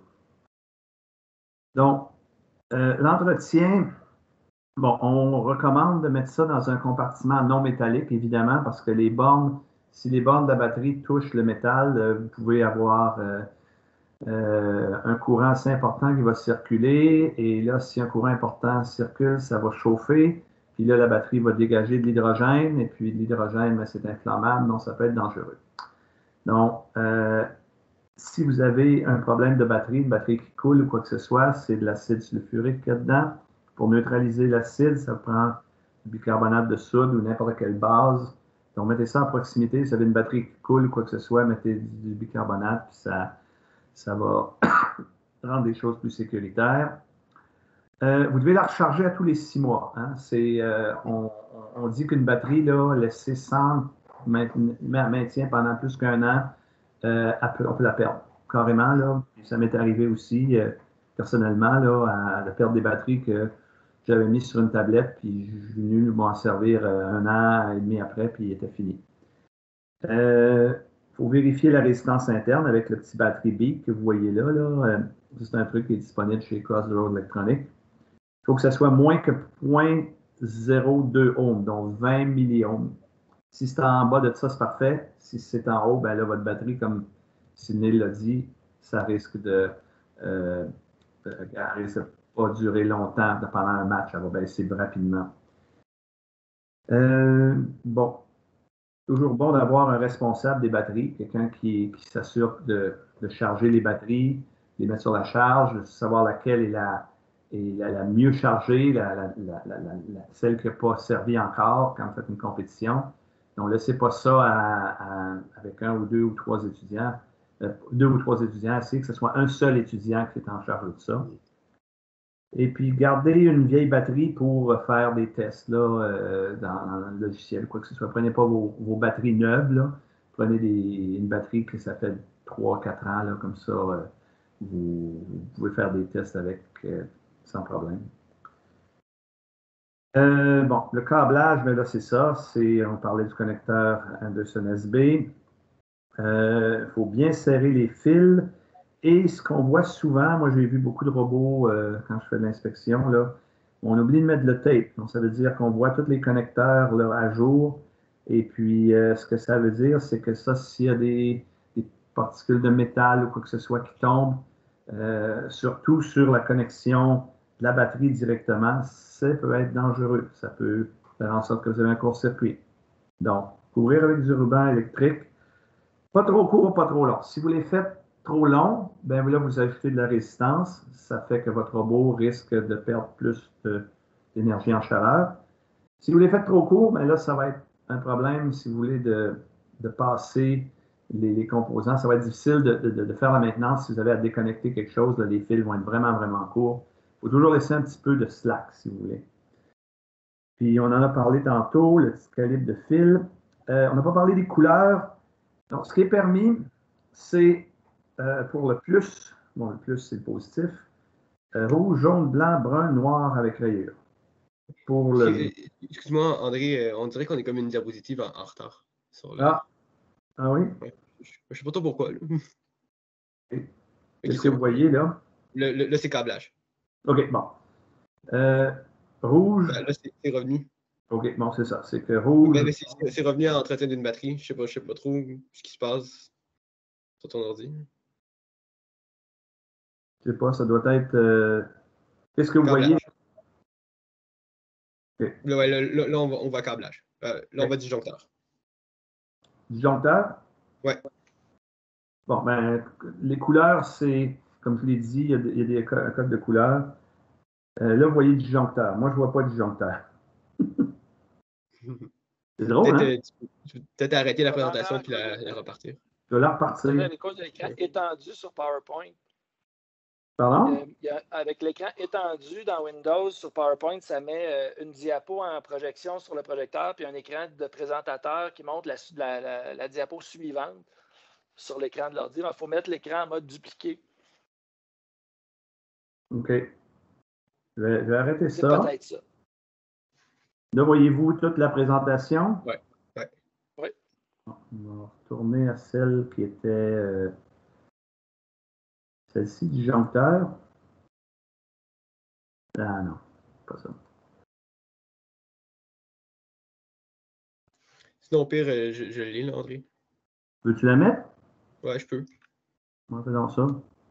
Donc, l'entretien, on recommande de mettre ça dans un compartiment non métallique, évidemment, parce que si les bornes de la batterie touchent le métal, vous pouvez avoir un courant assez important qui va circuler. Et là, si un courant important circule, ça va chauffer. Puis là, la batterie va dégager de l'hydrogène. Et puis l'hydrogène, c'est inflammable, donc ça peut être dangereux. Donc, si vous avez un problème de batterie, une batterie qui coule ou quoi que ce soit, c'est de l'acide sulfurique qu'il y a dedans. Pour neutraliser l'acide, ça prend du bicarbonate de soude ou n'importe quelle base. Donc, mettez ça à proximité. Si vous avez une batterie qui coule ou quoi que ce soit, mettez du bicarbonate, puis ça va rendre les choses plus sécuritaires. Vous devez la recharger à tous les 6 mois. Hein. On dit qu'une batterie laissée sans maintien pendant plus qu'1 an, on peut la perdre carrément. Là. Ça m'est arrivé aussi. personnellement, là, à la perte des batteries que j'avais mis sur une tablette, puis je suis venu m'en servir un an et demi après, puis il était fini. Il faut vérifier la résistance interne avec le petit batterie Beep que vous voyez là. C'est un truc qui est disponible chez Crossroads Electronics. Il faut que ça soit moins que 0.02 ohms, donc 20 milliohms. Si c'est en bas de ça, c'est parfait. Si c'est en haut, ben là, votre batterie, comme Sidney l'a dit, ça risque de pas durer longtemps pendant un match. Ça va baisser rapidement. Bon. Toujours bon d'avoir un responsable des batteries, quelqu'un qui s'assure de charger les batteries, les mettre sur la charge, de savoir laquelle est la mieux chargée, celle qui n'a pas servi encore quand vous faites une compétition. Donc, laissez pas ça avec un ou deux ou trois étudiants. Deux ou trois étudiants, c'est que ce soit un seul étudiant qui est en charge de ça. Et puis, gardez une vieille batterie pour faire des tests là, dans le logiciel, quoi que ce soit. Prenez pas vos batteries neuves. Là. Prenez une batterie que ça fait 3-4 ans, là, comme ça, vous pouvez faire des tests avec sans problème. Bon, le câblage, mais là, c'est ça. On parlait du connecteur Anderson SB. Il faut bien serrer les fils. Et ce qu'on voit souvent, moi j'ai vu beaucoup de robots quand je fais de l'inspection, là, on oublie de mettre le tape. Donc ça veut dire qu'on voit tous les connecteurs là, à jour. Et puis ce que ça veut dire, c'est que ça, s'il y a des particules de métal ou quoi que ce soit qui tombent, surtout sur la connexion de la batterie directement, ça peut être dangereux. Ça peut faire en sorte que vous avez un court-circuit. Donc, couvrir avec du ruban électrique, pas trop court, pas trop long. Si vous les faites trop long, ben là, vous ajoutez de la résistance. Ça fait que votre robot risque de perdre plus d'énergie en chaleur. Si vous les faites trop court, ben là, ça va être un problème si vous voulez de passer les composants. Ça va être difficile de faire la maintenance si vous avez à déconnecter quelque chose. Là, les fils vont être vraiment, vraiment courts. Il faut toujours laisser un petit peu de slack, si vous voulez. Puis, on en a parlé tantôt, le petit calibre de fil. On n'a pas parlé des couleurs. Donc, ce qui est permis, c'est pour le plus, bon, le plus, c'est le positif, rouge, jaune, blanc, brun, noir avec rayures. Pour le... Excuse-moi, André, on dirait qu'on est comme une diapositive en retard. Ah oui? Ouais. Je sais pas trop pourquoi. Qu'est-ce que vous voyez là? Là, c'est câblage. OK, bon. Rouge. Là, c'est revenu. OK, bon, c'est ça. C'est que rouge. C'est revenu à entretien d'une batterie. Je sais pas trop ce qui se passe sur ton ordi. Je sais pas, ça doit être. Qu'est-ce que vous voyez? Okay. Là, on va câblage. Là, on va disjoncteur. Disjoncteur? Ouais. Bon, ben, les couleurs, c'est, comme je l'ai dit, il y a des codes de couleurs. Là, vous voyez disjoncteur. Moi, je ne vois pas disjoncteur. C'est drôle, hein? Tu peux peut-être arrêter la présentation puis la repartir. Je vais la repartir. C'est à cause de l'écran étendu sur PowerPoint. Pardon? Avec l'écran étendu dans Windows sur PowerPoint, ça met une diapo en projection sur le projecteur puis un écran de présentateur qui montre la diapo suivante sur l'écran de l'ordi. Il faut mettre l'écran en mode dupliqué. OK. Je vais arrêter ça. C'est peut-être ça. Là, voyez-vous toute la présentation? Oui. On va retourner à celle qui était celle-ci, disjoncteur. Ah non, pas ça. Sinon, au pire, je l'ai, là, André. Veux-tu la mettre? Ouais, je peux. On va faire ça.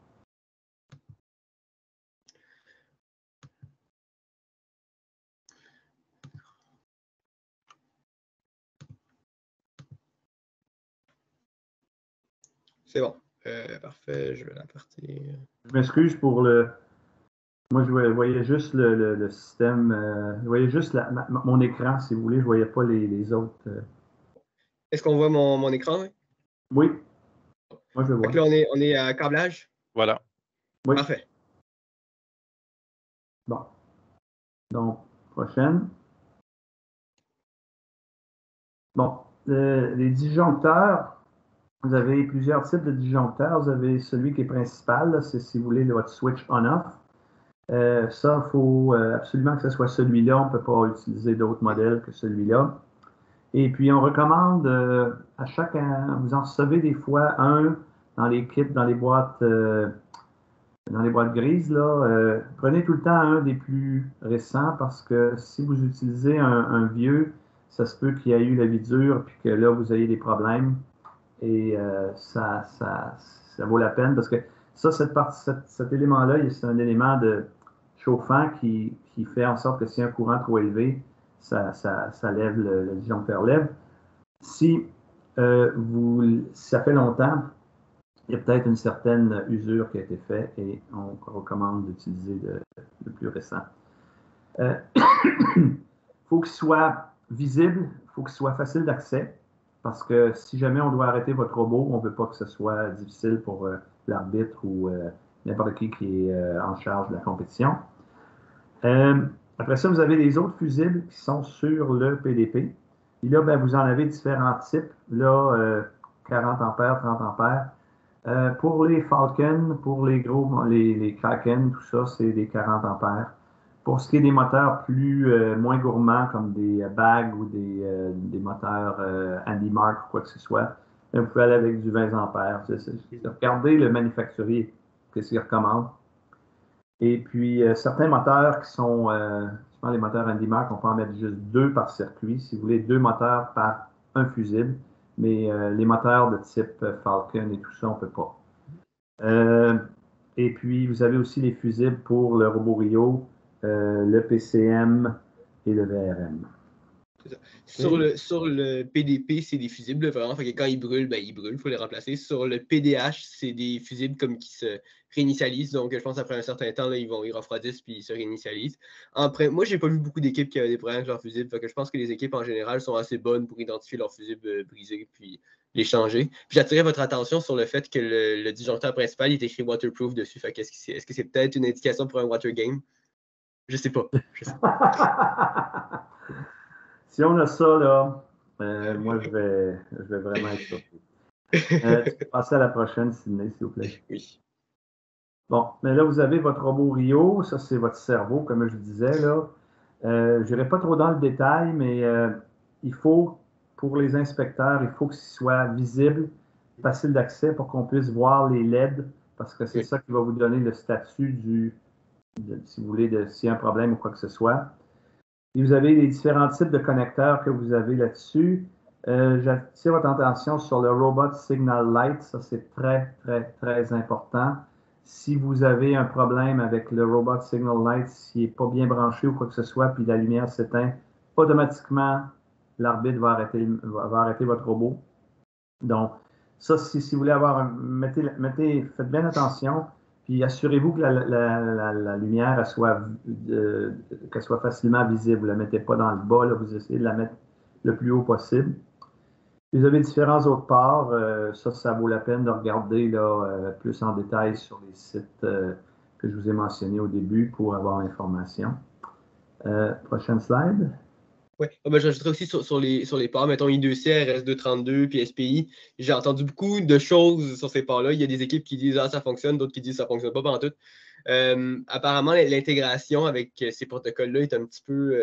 C'est bon. Parfait, je vais la partir. Je m'excuse pour le... Moi, je voyais juste le système... je voyais juste mon écran, si vous voulez. Je ne voyais pas les autres... Est-ce qu'on voit mon écran? Hein? Oui. Moi, je le vois. Donc là, on est à câblage? Voilà. Oui. Parfait. Bon. Donc, prochaine. Bon. Les disjoncteurs, Vous avez plusieurs types de disjoncteurs. Vous avez celui qui est principal, là, c'est si vous voulez votre switch on-off. Ça, il faut absolument que ce soit celui-là. On ne peut pas utiliser d'autres modèles que celui-là. Et puis, on recommande à chaque... vous en recevez des fois un dans les kits, dans les boîtes grises. Là, prenez tout le temps un des plus récents parce que si vous utilisez un vieux, ça se peut qu'il y ait eu la vie dure puis que là, vous ayez des problèmes. Et ça vaut la peine parce que ça, cet élément-là, c'est un élément de chauffant qui fait en sorte que si un courant trop élevé, ça lève le disjoncteur lève. Si ça fait longtemps, il y a peut-être une certaine usure qui a été faite et on recommande d'utiliser le plus récent. Il faut qu'il soit visible, il faut qu'il soit facile d'accès. Parce que si jamais on doit arrêter votre robot, on ne veut pas que ce soit difficile pour l'arbitre ou n'importe qui est en charge de la compétition. Après ça, vous avez les autres fusibles qui sont sur le PDP. Et là, ben, vous en avez différents types. Là, 40 ampères, 30 ampères. Pour les Falcon, pour les gros, les Kraken, tout ça, c'est des 40 ampères. Pour ce qui est des moteurs moins gourmands, comme des BAG ou des moteurs Handymark ou quoi que ce soit, vous pouvez aller avec du 20 ampères. Regardez le manufacturier, qu'est-ce qu'il recommande. Et puis, certains moteurs qui sont, les moteurs Handymark, on peut en mettre juste 2 par circuit. Si vous voulez, 2 moteurs par un fusible. Mais les moteurs de type Falcon et tout ça, on ne peut pas. Et puis, vous avez aussi les fusibles pour le robot Rio, le PCM et le VRM. Sur le PDP, c'est des fusibles, vraiment. Fait que quand ils brûlent, ben, ils brûlent, il faut les remplacer. Sur le PDH, c'est des fusibles comme qui se réinitialisent. Donc, je pense qu'après un certain temps, là, ils refroidissent puis ils se réinitialisent. Moi, j'ai pas vu beaucoup d'équipes qui avaient des problèmes avec leurs fusibles. Fait que je pense que les équipes en général sont assez bonnes pour identifier leurs fusibles brisés puis les changer. Puis j'attirais votre attention sur le fait que le disjoncteur principal il est écrit waterproof dessus. Fait que est-ce que c'est peut-être une indication pour un water game? Je sais pas. Si on a ça, là, moi, je vais vraiment être surpris. Tu peux passer à la prochaine, Sydney, s'il vous plaît. Oui. Bon, mais là, vous avez votre robot Rio. Ça, c'est votre cerveau, comme je disais, là. Je n'irai pas trop dans le détail, mais il faut, pour les inspecteurs, il faut que ce soit visible, facile d'accès pour qu'on puisse voir les LED, parce que c'est ça qui va vous donner le statut si vous voulez, s'il y a un problème ou quoi que ce soit. Et vous avez les différents types de connecteurs que vous avez là-dessus. J'attire votre attention sur le Robot Signal Light. Ça, c'est très, très, très important. Si vous avez un problème avec le Robot Signal Light, s'il n'est pas bien branché ou quoi que ce soit, puis la lumière s'éteint, automatiquement, l'arbitre va arrêter votre robot. Donc, ça, si vous voulez faites bien attention. Puis assurez-vous que la lumière qu'elle soit facilement visible. Vous ne la mettez pas dans le bas, là, vous essayez de la mettre le plus haut possible. Vous avez différents autres ports. Ça vaut la peine de regarder là, plus en détail sur les sites que je vous ai mentionnés au début pour avoir l'information. Prochaine slide. Oui, ben, j'ajouterais aussi sur les ports, mettons I2C, RS232 puis SPI. J'ai entendu beaucoup de choses sur ces ports-là. Il y a des équipes qui disent ça fonctionne, d'autres qui disent ça ne fonctionne pas pantoute. Apparemment, l'intégration avec ces protocoles-là est un petit peu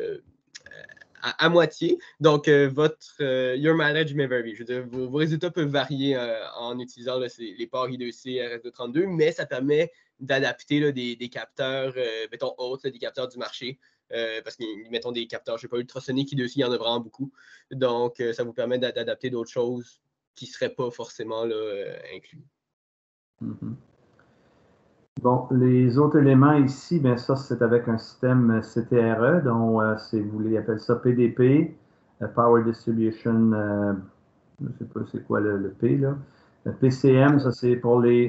à moitié. Donc, your mileage may vary. Je veux dire, vos résultats peuvent varier en utilisant les ports I2C, RS232, mais ça permet d'adapter des capteurs, mettons, hautes, des capteurs du marché. Parce que, mettons, des capteurs, je ne sais pas, ultrasoniques, il y en a vraiment beaucoup. Donc, ça vous permet d'adapter d'autres choses qui ne seraient pas forcément là, inclus. Mm-hmm. Bon, les autres éléments ici, bien ça, c'est avec un système CTRE, dont vous appelez ça PDP, Power Distribution, je ne sais pas c'est quoi le P, là. Le PCM, ça c'est pour le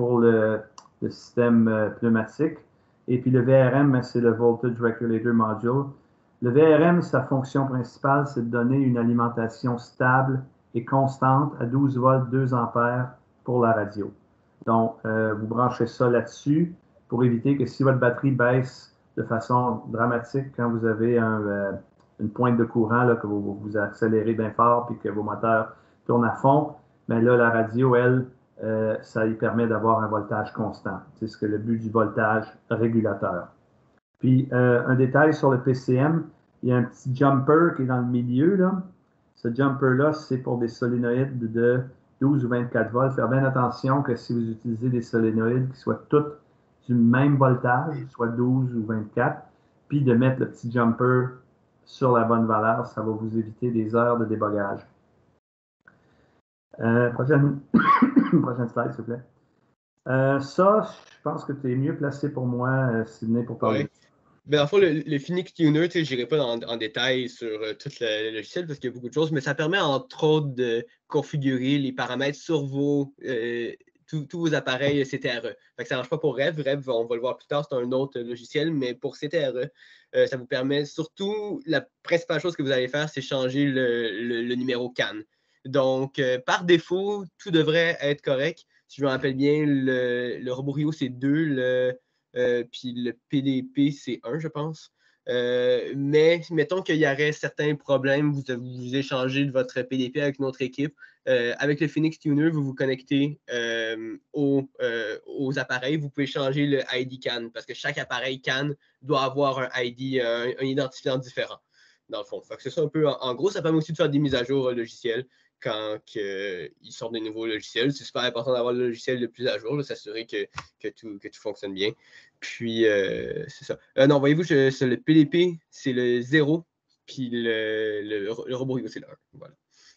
système pneumatique. Et puis le VRM, c'est le Voltage Regulator Module. Le VRM, sa fonction principale, c'est de donner une alimentation stable et constante à 12 volts, 2 ampères pour la radio. Donc, vous branchez ça là-dessus pour éviter que si votre batterie baisse de façon dramatique quand vous avez une pointe de courant, là, que vous accélérez bien fort puis que vos moteurs tournent à fond, mais là, la radio, elle, ça lui permet d'avoir un voltage constant. C'est ce que le but du voltage régulateur. Puis, un détail sur le PCM, il y a un petit jumper qui est dans le milieu, là. Ce jumper-là, c'est pour des solénoïdes de 12 ou 24 volts. Faire bien attention que si vous utilisez des solénoïdes qui soient toutes du même voltage, soit 12 ou 24, puis de mettre le petit jumper sur la bonne valeur, ça va vous éviter des heures de débogage. Prochaine slide, s'il vous plaît. Ça, je pense que tu es mieux placé pour moi, Sydney, pour parler. Ouais. Ben, en fait, le Phoenix Tuner, je n'irai pas en détail sur tout le logiciel parce qu'il y a beaucoup de choses, mais ça permet entre autres de configurer les paramètres sur tous vos appareils CTRE. Fait que ça ne marche pas pour Rev. Rev, on va le voir plus tard, c'est un autre logiciel, mais pour CTRE, ça vous permet surtout, la principale chose que vous allez faire, c'est changer le numéro CAN. Donc, par défaut, tout devrait être correct. Si je me rappelle bien, le robot Rio, c'est 2, puis le PDP, c'est 1, je pense. Mais mettons qu'il y aurait certains problèmes, vous échangez de votre PDP avec une autre équipe. Avec le Phoenix Tuner, vous vous connectez aux appareils. Vous pouvez changer le ID CAN parce que chaque appareil CAN doit avoir un ID, un identifiant différent, dans le fond. Fait que c'est ça un peu. En gros, ça permet aussi de faire des mises à jour logicielles quand ils sortent des nouveaux logiciels. C'est super important d'avoir le logiciel le plus à jour, de s'assurer que tout fonctionne bien. Puis, c'est ça. Non, voyez-vous, le PDP, c'est le 0, puis le robot Rio, c'est le 1. Voilà.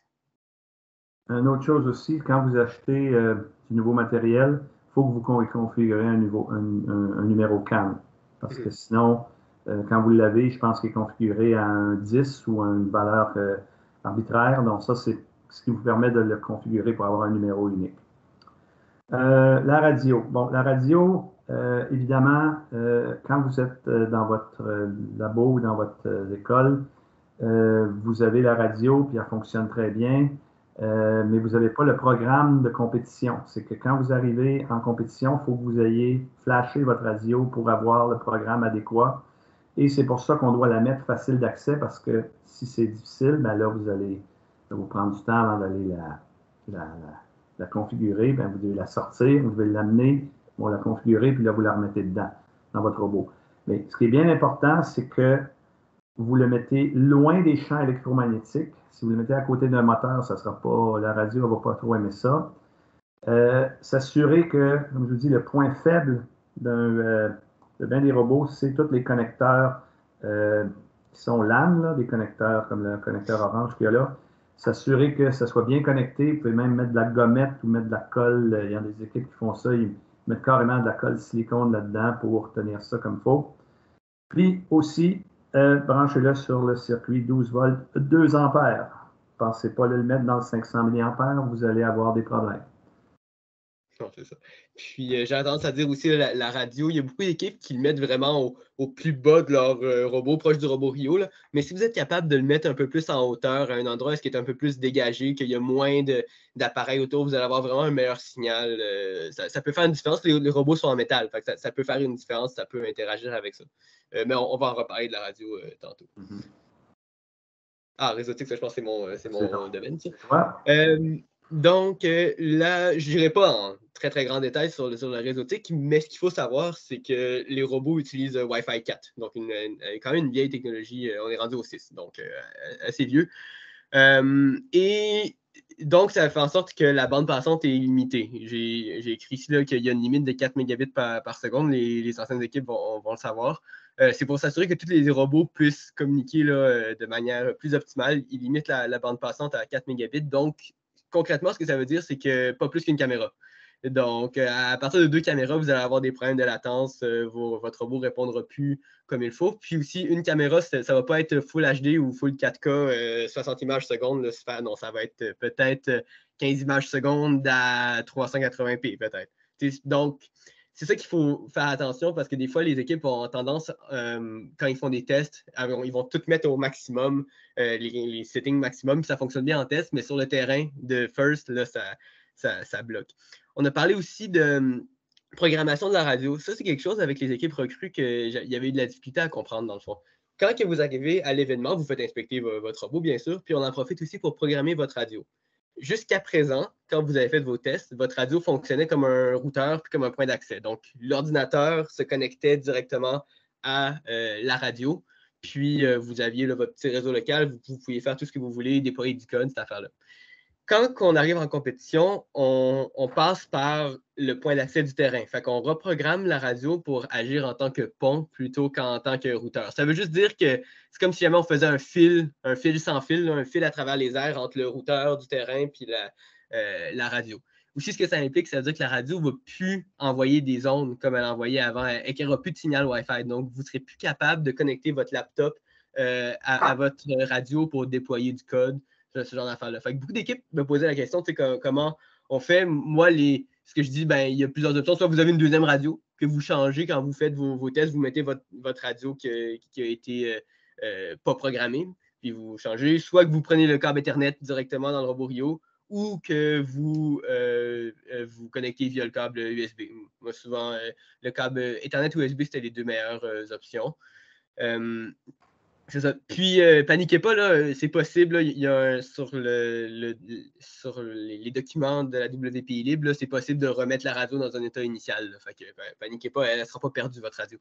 Une autre chose aussi, quand vous achetez du nouveau matériel, il faut que vous configurez un numéro CAN. Parce que sinon, quand vous l'avez, je pense qu'il est configuré à un 10 ou à une valeur arbitraire. Donc ça, c'est ce qui vous permet de le configurer pour avoir un numéro unique. La radio. Bon, la radio, évidemment, quand vous êtes dans votre labo ou dans votre école, vous avez la radio, puis elle fonctionne très bien, mais vous n'avez pas le programme de compétition. C'est que quand vous arrivez en compétition, il faut que vous ayez flashé votre radio pour avoir le programme adéquat. Et c'est pour ça qu'on doit la mettre facile d'accès, parce que si c'est difficile, ben là, ça va vous prendre du temps avant d'aller la configurer. Ben, vous devez la sortir, vous devez l'amener, vous la configurer, puis là, vous la remettez dedans, dans votre robot. Mais ce qui est bien important, c'est que vous le mettez loin des champs électromagnétiques. Si vous le mettez à côté d'un moteur, ça sera pas, la radio ne va pas trop aimer ça. S'assurer que, comme je vous dis, le point faible de bien des robots, c'est tous les connecteurs qui sont LAN, là, des connecteurs comme le connecteur orange qu'il y a là. S'assurer que ça soit bien connecté. Vous pouvez même mettre de la gommette ou mettre de la colle. Il y a des équipes qui font ça. Ils mettent carrément de la colle silicone là-dedans pour tenir ça comme il faut. Puis aussi, branchez-le sur le circuit 12 volts, 2 ampères. Pensez pas le mettre dans le 500 mA, vous allez avoir des problèmes. Non, c'est ça. Puis, j'ai tendance à dire aussi la radio, il y a beaucoup d'équipes qui le mettent vraiment au plus bas de leur robot, proche du robot Rio. Là. Mais si vous êtes capable de le mettre un peu plus en hauteur, à un endroit qui est un peu plus dégagé, qu'il y a moins d'appareils autour, vous allez avoir vraiment un meilleur signal. Ça peut faire une différence. Les robots sont en métal. Fait que ça peut faire une différence, ça peut interagir avec ça. Mais on va en reparler de la radio tantôt. Mm-hmm. Ah, réseautique, ça, je pense que c'est mon domaine. Ouais. Donc, là, je n'irai pas en très, très grand détail sur le réseautique, mais ce qu'il faut savoir, c'est que les robots utilisent Wi-Fi 4. Donc, quand même une vieille technologie. On est rendu au 6, donc assez vieux. Et donc, ça fait en sorte que la bande passante est limitée. J'ai écrit ici qu'il y a une limite de 4 mégabits par seconde. Les anciennes équipes vont le savoir. C'est pour s'assurer que tous les robots puissent communiquer là, de manière plus optimale. Ils limitent la bande passante à 4 mégabits. Donc, concrètement, ce que ça veut dire, c'est que pas plus qu'une caméra. Donc, à partir de 2 caméras, vous allez avoir des problèmes de latence. Votre robot ne répondra plus comme il faut. Puis aussi, une caméra, ça ne va pas être Full HD ou Full 4K, 60 images secondes. Là, non, ça va être peut-être 15 images secondes à 380p, peut-être. Donc, c'est ça qu'il faut faire attention parce que des fois, les équipes ont tendance, quand ils font des tests, ils vont tout mettre au maximum, les settings maximum, puis ça fonctionne bien en test, mais sur le terrain de First, là, ça bloque. On a parlé aussi de programmation de la radio. Ça, c'est quelque chose avec les équipes recrues qu'il y avait eu de la difficulté à comprendre, dans le fond. Quand que vous arrivez à l'événement, vous faites inspecter votre robot, bien sûr, puis on en profite aussi pour programmer votre radio. Jusqu'à présent, quand vous avez fait vos tests, votre radio fonctionnait comme un routeur puis comme un point d'accès. Donc, l'ordinateur se connectait directement à la radio, puis vous aviez là, votre petit réseau local, vous pouviez faire tout ce que vous voulez, déployer du code, cette affaire-là. Quand on arrive en compétition, on passe par le point d'accès du terrain. Fait qu'on reprogramme la radio pour agir en tant que pont plutôt qu'en tant que routeur. Ça veut juste dire que c'est comme si jamais on faisait un fil sans fil, là, un fil à travers les airs entre le routeur du terrain et la radio. Aussi, ce que ça implique, ça veut dire que la radio ne va plus envoyer des ondes comme elle envoyait avant et qu'il n'y aura plus de signal Wi-Fi. Donc, vous ne serez plus capable de connecter votre laptop à votre radio pour déployer du code. Ce genre d'affaires-là. Fait que beaucoup d'équipes me posaient la question, tu sais, comment on fait. Moi, ce que je dis, ben, il y a plusieurs options. Soit vous avez une deuxième radio que vous changez quand vous faites vos tests, vous mettez votre radio qui a été pas programmée, puis vous changez. Soit que vous prenez le câble Ethernet directement dans le robot Rio, ou que vous vous connectez via le câble USB. Moi, souvent, le câble Ethernet ou USB, c'était les deux meilleures options. C'est ça. Puis, paniquez pas, là, c'est possible. Là, il y a sur les documents de la WPI Libre, c'est possible de remettre la radio dans un état initial. Là. Fait que, paniquez pas, elle ne sera pas perdue, votre radio.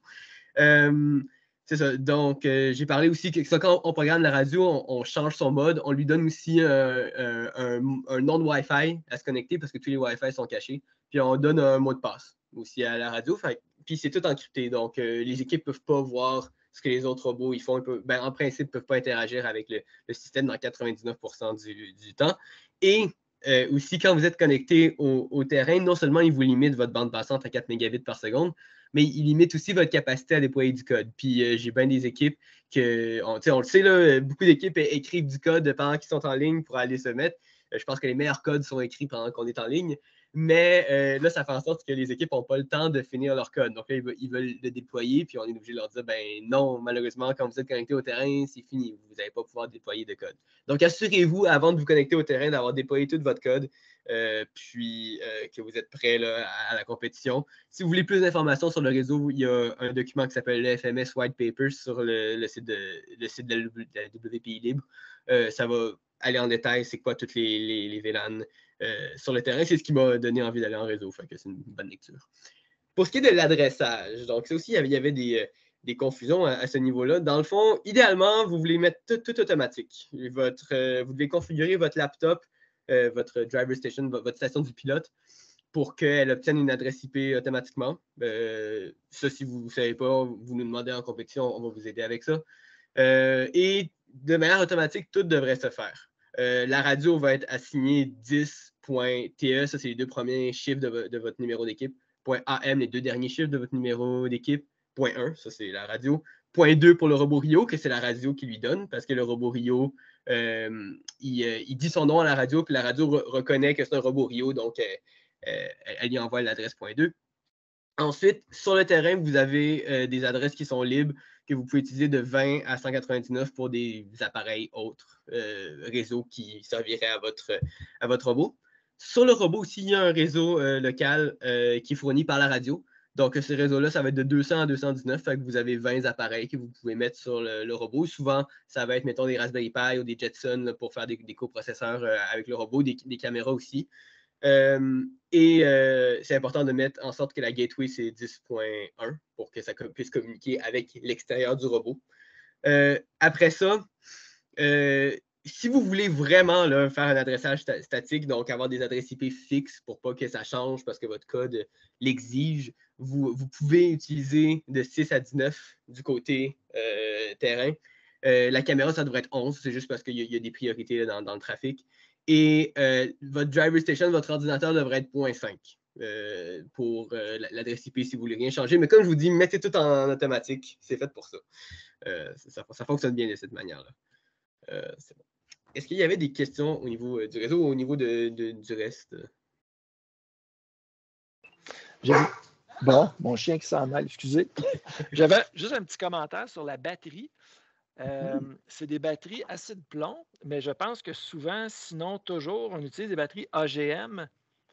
C'est ça. Donc, j'ai parlé aussi que quand on programme la radio, on change son mode. On lui donne aussi un nom de Wi-Fi à se connecter parce que tous les Wi-Fi sont cachés. Puis, on donne un mot de passe aussi à la radio. Puis, c'est tout encrypté. Donc, les équipes ne peuvent pas voir ce que les autres robots ils font. En principe, ne peuvent pas interagir avec le système dans 99% du temps. Et aussi, quand vous êtes connecté au terrain, non seulement il vous limite votre bande passante à 4 mégabits par seconde, mais il limite aussi votre capacité à déployer du code. Puis j'ai bien des équipes on le sait, là, beaucoup d'équipes écrivent du code pendant qu'ils sont en ligne pour aller se mettre. Je pense que les meilleurs codes sont écrits pendant qu'on est en ligne. Mais là, ça fait en sorte que les équipes n'ont pas le temps de finir leur code. Donc là, ils veulent le déployer, puis on est obligé de leur dire, ben non, malheureusement, quand vous êtes connecté au terrain, c'est fini. Vous n'allez pas pouvoir déployer de code. Donc, assurez-vous, avant de vous connecter au terrain, d'avoir déployé tout votre code, puis que vous êtes prêt là, à la compétition. Si vous voulez plus d'informations sur le réseau, il y a un document qui s'appelle le FMS White Papers sur le site de la WPI Libre. Ça va aller en détail, c'est quoi toutes les VLAN sur le terrain. C'est ce qui m'a donné envie d'aller en réseau. Fait que c'est une bonne lecture. Pour ce qui est de l'adressage, donc ça aussi, il y avait des confusions à ce niveau-là. Dans le fond, idéalement, vous voulez mettre tout automatique. Vous devez configurer votre laptop, votre driver station, votre station du pilote, pour qu'elle obtienne une adresse IP automatiquement. Ça, si vous ne savez pas, vous nous demandez en compétition, on va vous aider avec ça. Et de manière automatique, tout devrait se faire. La radio va être assignée 10.TE, ça c'est les deux premiers chiffres de votre numéro d'équipe. .AM, les deux derniers chiffres de votre numéro d'équipe. .1, ça c'est la radio. .2 pour le robot Rio, que c'est la radio qui lui donne, parce que le robot Rio, il dit son nom à la radio, puis la radio reconnaît que c'est un robot Rio, donc elle lui envoie l'adresse .2. Ensuite, sur le terrain, vous avez des adresses qui sont libres, que vous pouvez utiliser de 20 à 199 pour des appareils autres, réseaux qui serviraient à votre robot. Sur le robot aussi, il y a un réseau local qui est fourni par la radio. Donc, ce réseau-là, ça va être de 200 à 219, fait que vous avez 20 appareils que vous pouvez mettre sur le robot. Souvent, ça va être, mettons, des Raspberry Pi ou des Jetson là, pour faire des coprocesseurs avec le robot, des caméras aussi. C'est important de mettre en sorte que la gateway, c'est 10.1 pour que ça puisse communiquer avec l'extérieur du robot. Après ça, si vous voulez vraiment là, faire un adressage statique, donc avoir des adresses IP fixes pour pas que ça change parce que votre code l'exige, vous pouvez utiliser de 6 à 19 du côté terrain. La caméra, ça devrait être 11, c'est juste parce qu'il y a des priorités là, dans le trafic. Et votre driver station, votre ordinateur devrait être .5 pour l'adresse IP si vous voulez rien changer. Mais comme je vous dis, mettez tout en automatique. C'est fait pour ça. Ça fonctionne bien de cette manière-là. C'est bon. Est-ce qu'il y avait des questions au niveau du réseau ou au niveau du reste? Bon, mon chien qui s'en mêle, excusez. J'avais juste un petit commentaire sur la batterie. C'est des batteries acide plomb, mais je pense que souvent, sinon toujours, on utilise des batteries AGM.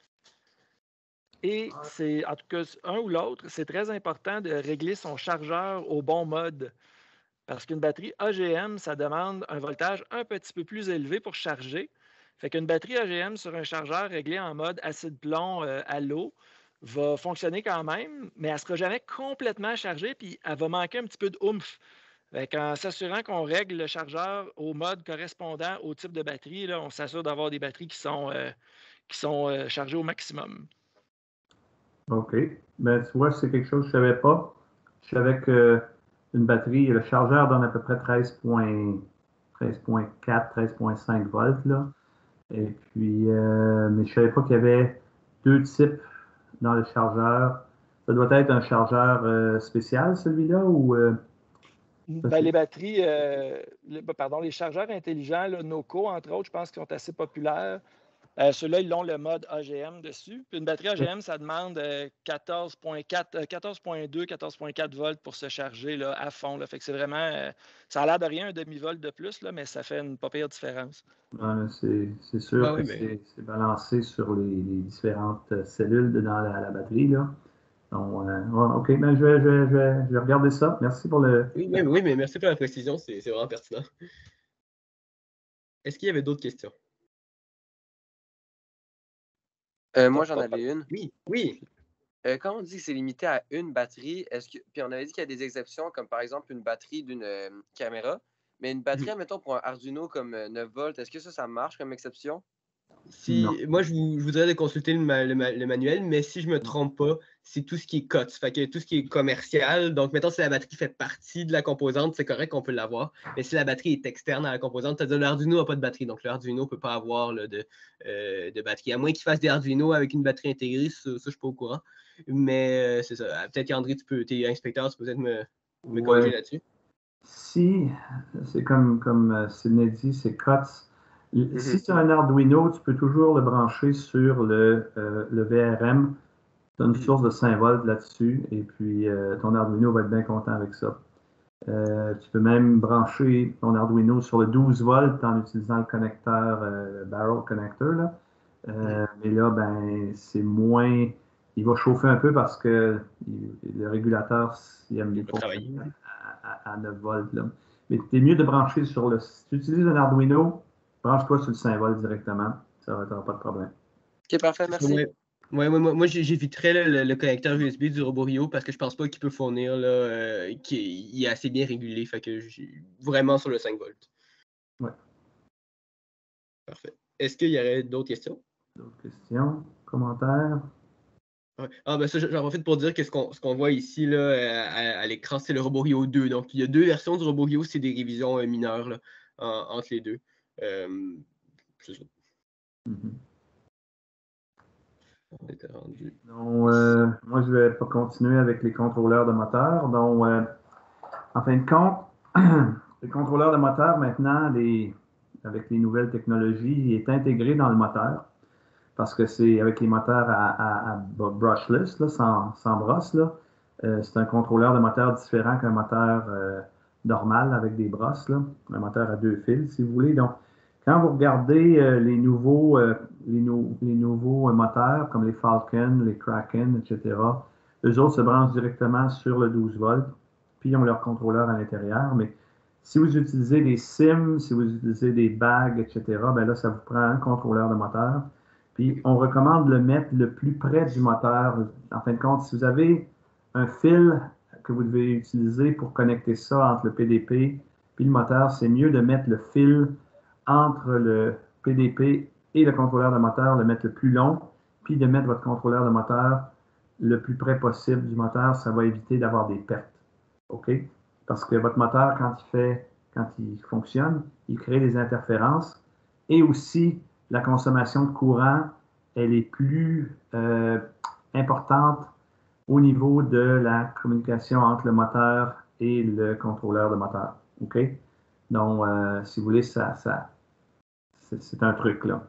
Et c'est, en tout cas, un ou l'autre, c'est très important de régler son chargeur au bon mode. Parce qu'une batterie AGM, ça demande un voltage un petit peu plus élevé pour charger. Fait qu'une batterie AGM sur un chargeur réglé en mode acide plomb à l'eau va fonctionner quand même, mais elle ne sera jamais complètement chargée, puis elle va manquer un petit peu de oomph. En s'assurant qu'on règle le chargeur au mode correspondant au type de batterie, là, on s'assure d'avoir des batteries qui sont chargées au maximum. OK. Ben, tu vois, c'est quelque chose que je ne savais pas. Je savais qu'une batterie, le chargeur donne à peu près 13.4, 13.5 volts, là. Et puis, mais je ne savais pas qu'il y avait 2 types dans le chargeur. Ça doit être un chargeur spécial, celui-là, ou... les batteries, les chargeurs intelligents, là, Noco, entre autres, je pense qu'ils sont assez populaires. Ceux-là, ils ont le mode AGM dessus. Puis une batterie AGM, ça demande 14.4, 14.2, 14.4 volts pour se charger là, à fond. Là. Fait que c'est vraiment, ça a l'air de rien, un demi-volt de plus, là, mais ça fait une pas pire différence. C'est sûr que c'est balancé sur les différentes cellules dans la batterie, là. Donc, OK, ben, je vais regarder ça. Merci pour le... Oui, mais merci pour la précision. C'est vraiment pertinent. Est-ce qu'il y avait d'autres questions? Moi, j'en avais une. Oui. Quand on dit que c'est limité à une batterie, puis on avait dit qu'il y a des exceptions, comme par exemple une batterie d'une caméra, mais une batterie, admettons, pour un Arduino comme 9 volts, est-ce que ça marche comme exception? Moi, je voudrais consulter le manuel, mais si je ne me trompe pas, c'est tout ce qui est COTS, fait que tout ce qui est commercial. Donc, mettons, si la batterie fait partie de la composante, c'est correct qu'on peut l'avoir. Mais si la batterie est externe à la composante, c'est-à-dire l'Arduino n'a pas de batterie. Donc, l'Arduino ne peut pas avoir là, de batterie. À moins qu'il fasse des Arduino avec une batterie intégrée, ça je ne suis pas au courant. Mais c'est ça. Peut-être qu'André, tu es inspecteur, tu peux peut-être me corriger là-dessus. Si, c'est comme Sydney dit, c'est COTS. Si tu as un Arduino, tu peux toujours le brancher sur le VRM. Tu as une source de 5 volts là-dessus et puis ton Arduino va être bien content avec ça. Tu peux même brancher ton Arduino sur le 12 volts en utilisant le connecteur, le barrel connector. Là. Mais là, ben, c'est moins... Il va chauffer un peu parce que le régulateur, il aime bien travailler à 9 volts. Là. Mais c'est mieux de brancher sur le... Si tu utilises un Arduino, branche-toi sur le 5 volts directement. Ça n'aura pas de problème. OK, parfait, merci. Moi j'éviterais le connecteur USB du robot Rio parce que je pense pas qu'il peut fournir, qu'il est assez bien régulé. Fait que vraiment sur le 5 volts. Oui. Parfait. Est-ce qu'il y aurait d'autres questions? D'autres questions? Commentaires? Ouais. Ben ça, j'en profite pour dire que ce qu'on voit ici là, à l'écran, c'est le robot Rio 2. Donc, il y a 2 versions du robot Rio, c'est des révisions mineures là, entre les deux. C'est ça. On était rendu. Donc, moi, je ne vais pas continuer avec les contrôleurs de moteur. Donc, en fin de compte, les contrôleurs de moteur, maintenant, avec les nouvelles technologies, il est intégré dans le moteur. Parce que c'est avec les moteurs à brushless, là, sans brosse, là, c'est un contrôleur de moteur différent qu'un moteur normal avec des brosses, là, un moteur à 2 fils, si vous voulez. Donc, quand vous regardez les nouveaux moteurs, comme les Falcon, les Kraken, etc., eux autres se branchent directement sur le 12 volts, puis ils ont leur contrôleur à l'intérieur. Mais si vous utilisez des SIM, si vous utilisez des bags, etc., ben là, ça vous prend un contrôleur de moteur. Puis, on recommande de le mettre le plus près du moteur. En fin de compte, si vous avez un fil que vous devez utiliser pour connecter ça entre le PDP puis le moteur, c'est mieux de mettre le fil entre le PDP et le contrôleur de moteur, le mettre le plus long, puis de mettre votre contrôleur de moteur le plus près possible du moteur. Ça va éviter d'avoir des pertes. OK? Parce que votre moteur, quand il fonctionne, il crée des interférences et aussi la consommation de courant, elle est plus importante au niveau de la communication entre le moteur et le contrôleur de moteur. OK? Donc, si vous voulez, c'est un truc, là.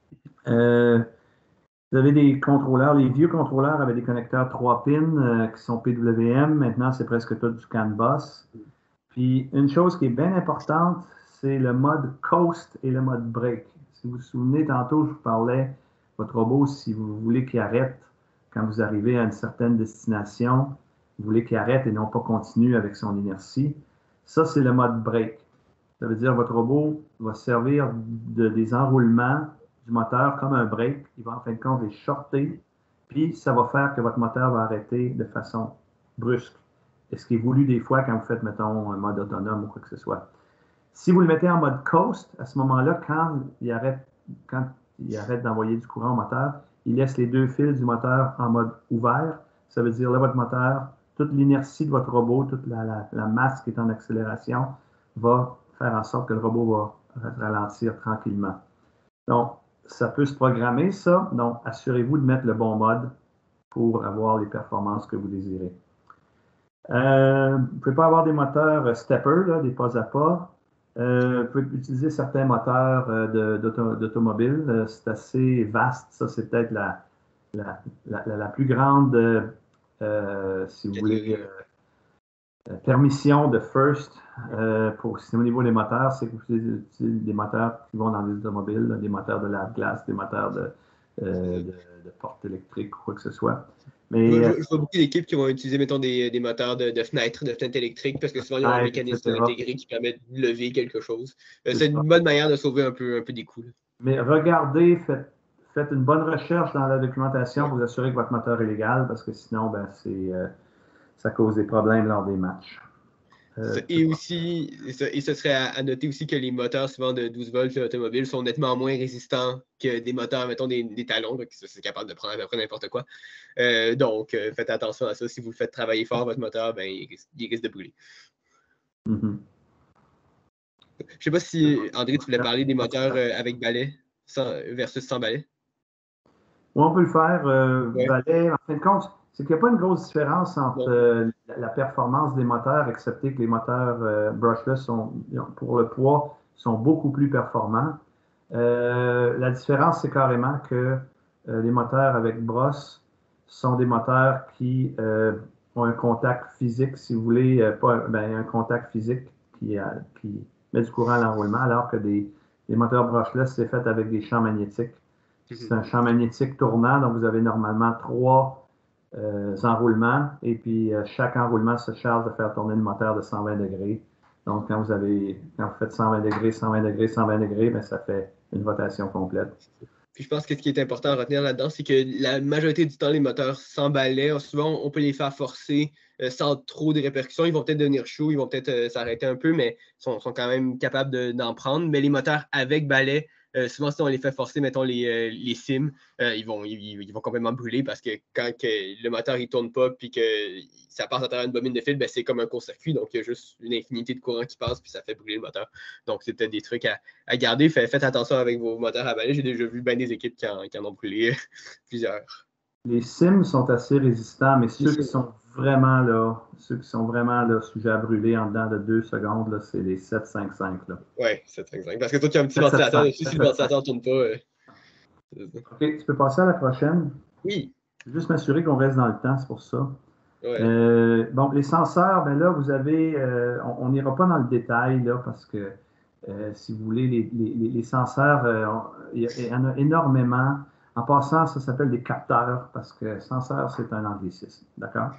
Vous avez des contrôleurs, les vieux contrôleurs avaient des connecteurs 3 pins qui sont PWM. Maintenant, c'est presque tout du CAN bus. Puis, une chose qui est bien importante, c'est le mode coast et le mode break. Si vous vous souvenez, tantôt, je vous parlais, votre robot, si vous voulez qu'il arrête quand vous arrivez à une certaine destination, vous voulez qu'il arrête et non pas continue avec son inertie. Ça, c'est le mode break. Ça veut dire que votre robot va servir des enroulements du moteur comme un break. Il va en fin de compte les shorter, puis ça va faire que votre moteur va arrêter de façon brusque. Et ce qui est voulu des fois quand vous faites, mettons, un mode autonome ou quoi que ce soit. Si vous le mettez en mode coast, à ce moment-là, quand il arrête d'envoyer du courant au moteur, il laisse les deux fils du moteur en mode ouvert. Ça veut dire là, votre moteur, toute l'inertie de votre robot, toute la masse qui est en accélération va faire en sorte que le robot va ralentir tranquillement. Donc, ça peut se programmer, ça. Donc, assurez-vous de mettre le bon mode pour avoir les performances que vous désirez. Vous ne pouvez pas avoir des moteurs stepper, là, des pas à pas. Vous pouvez utiliser certains moteurs d'automobile. C'est assez vaste. Ça, c'est peut-être la plus grande, si vous voulez, permission de First au niveau des moteurs. C'est que vous utilisez des moteurs qui vont dans les automobiles, là, des moteurs de lave-glace, des moteurs de porte électrique ou quoi que ce soit. Mais, je vois beaucoup d'équipes qui vont utiliser, mettons, des moteurs de fenêtres électriques, parce que souvent, il y a un mécanisme intégré qui permet de lever quelque chose. C'est une bonne manière de sauver un peu des coûts. Là. Mais regardez, faites une bonne recherche dans la documentation pour vous assurer que votre moteur est légal, parce que sinon, ça cause des problèmes lors des matchs. Et ce serait à noter aussi que les moteurs souvent de 12 volts automobiles sont nettement moins résistants que des moteurs, mettons, des talons, qui sont capables de prendre à peu près n'importe quoi. Donc, faites attention à ça. Si vous le faites travailler fort, votre moteur, il risque de brûler. Mm-hmm. Je ne sais pas si, André, tu voulais parler des moteurs avec balai versus sans balai. Oui, on peut le faire. Balai, en fin de compte, c'est qu'il n'y a pas une grosse différence entre la performance des moteurs, excepté que les moteurs brushless, pour le poids, sont beaucoup plus performants. La différence, c'est carrément que les moteurs avec brosse sont des moteurs qui ont un contact physique, si vous voulez, un contact physique qui met du courant à l'enroulement, alors que les moteurs brushless, c'est fait avec des champs magnétiques. C'est un champ magnétique tournant, donc vous avez normalement 3 enroulements, et puis chaque enroulement se charge de faire tourner le moteur de 120 degrés. Donc, quand vous faites 120 degrés, 120 degrés, 120 degrés, ça fait une rotation complète. Puis je pense que ce qui est important à retenir là-dedans, c'est que la majorité du temps, les moteurs sans balai, souvent, on peut les faire forcer sans trop de répercussions. Ils vont peut-être devenir chauds, ils vont peut-être s'arrêter un peu, mais sont quand même capables d'en prendre. Mais les moteurs avec balai, souvent, si on les fait forcer, mettons les sims, ils vont complètement brûler parce que quand le moteur ne tourne pas puis que ça passe à travers une bobine de fil, c'est comme un court-circuit. Donc, il y a juste une infinité de courant qui passe puis ça fait brûler le moteur. Donc, c'est peut-être des trucs à garder. Faites attention avec vos moteurs à balai. J'ai déjà vu bien des équipes qui en ont brûlé plusieurs. Les sims sont assez résistants, mais ceux qui sont vraiment sujets à brûler en dedans de 2 secondes, là, c'est les 755. Oui, 755. Parce que toi, tu as un petit ventilateur dessus, si le ventilateur ne tourne pas. OK, tu peux passer à la prochaine? Oui. Je vais juste m'assurer qu'on reste dans le temps, c'est pour ça. Ouais. Bon, les senseurs, là, vous avez, on n'ira pas dans le détail, là, parce que, si vous voulez, les senseurs, il y en a énormément. En passant, ça s'appelle des capteurs, parce que senseur, c'est un anglicisme, d'accord?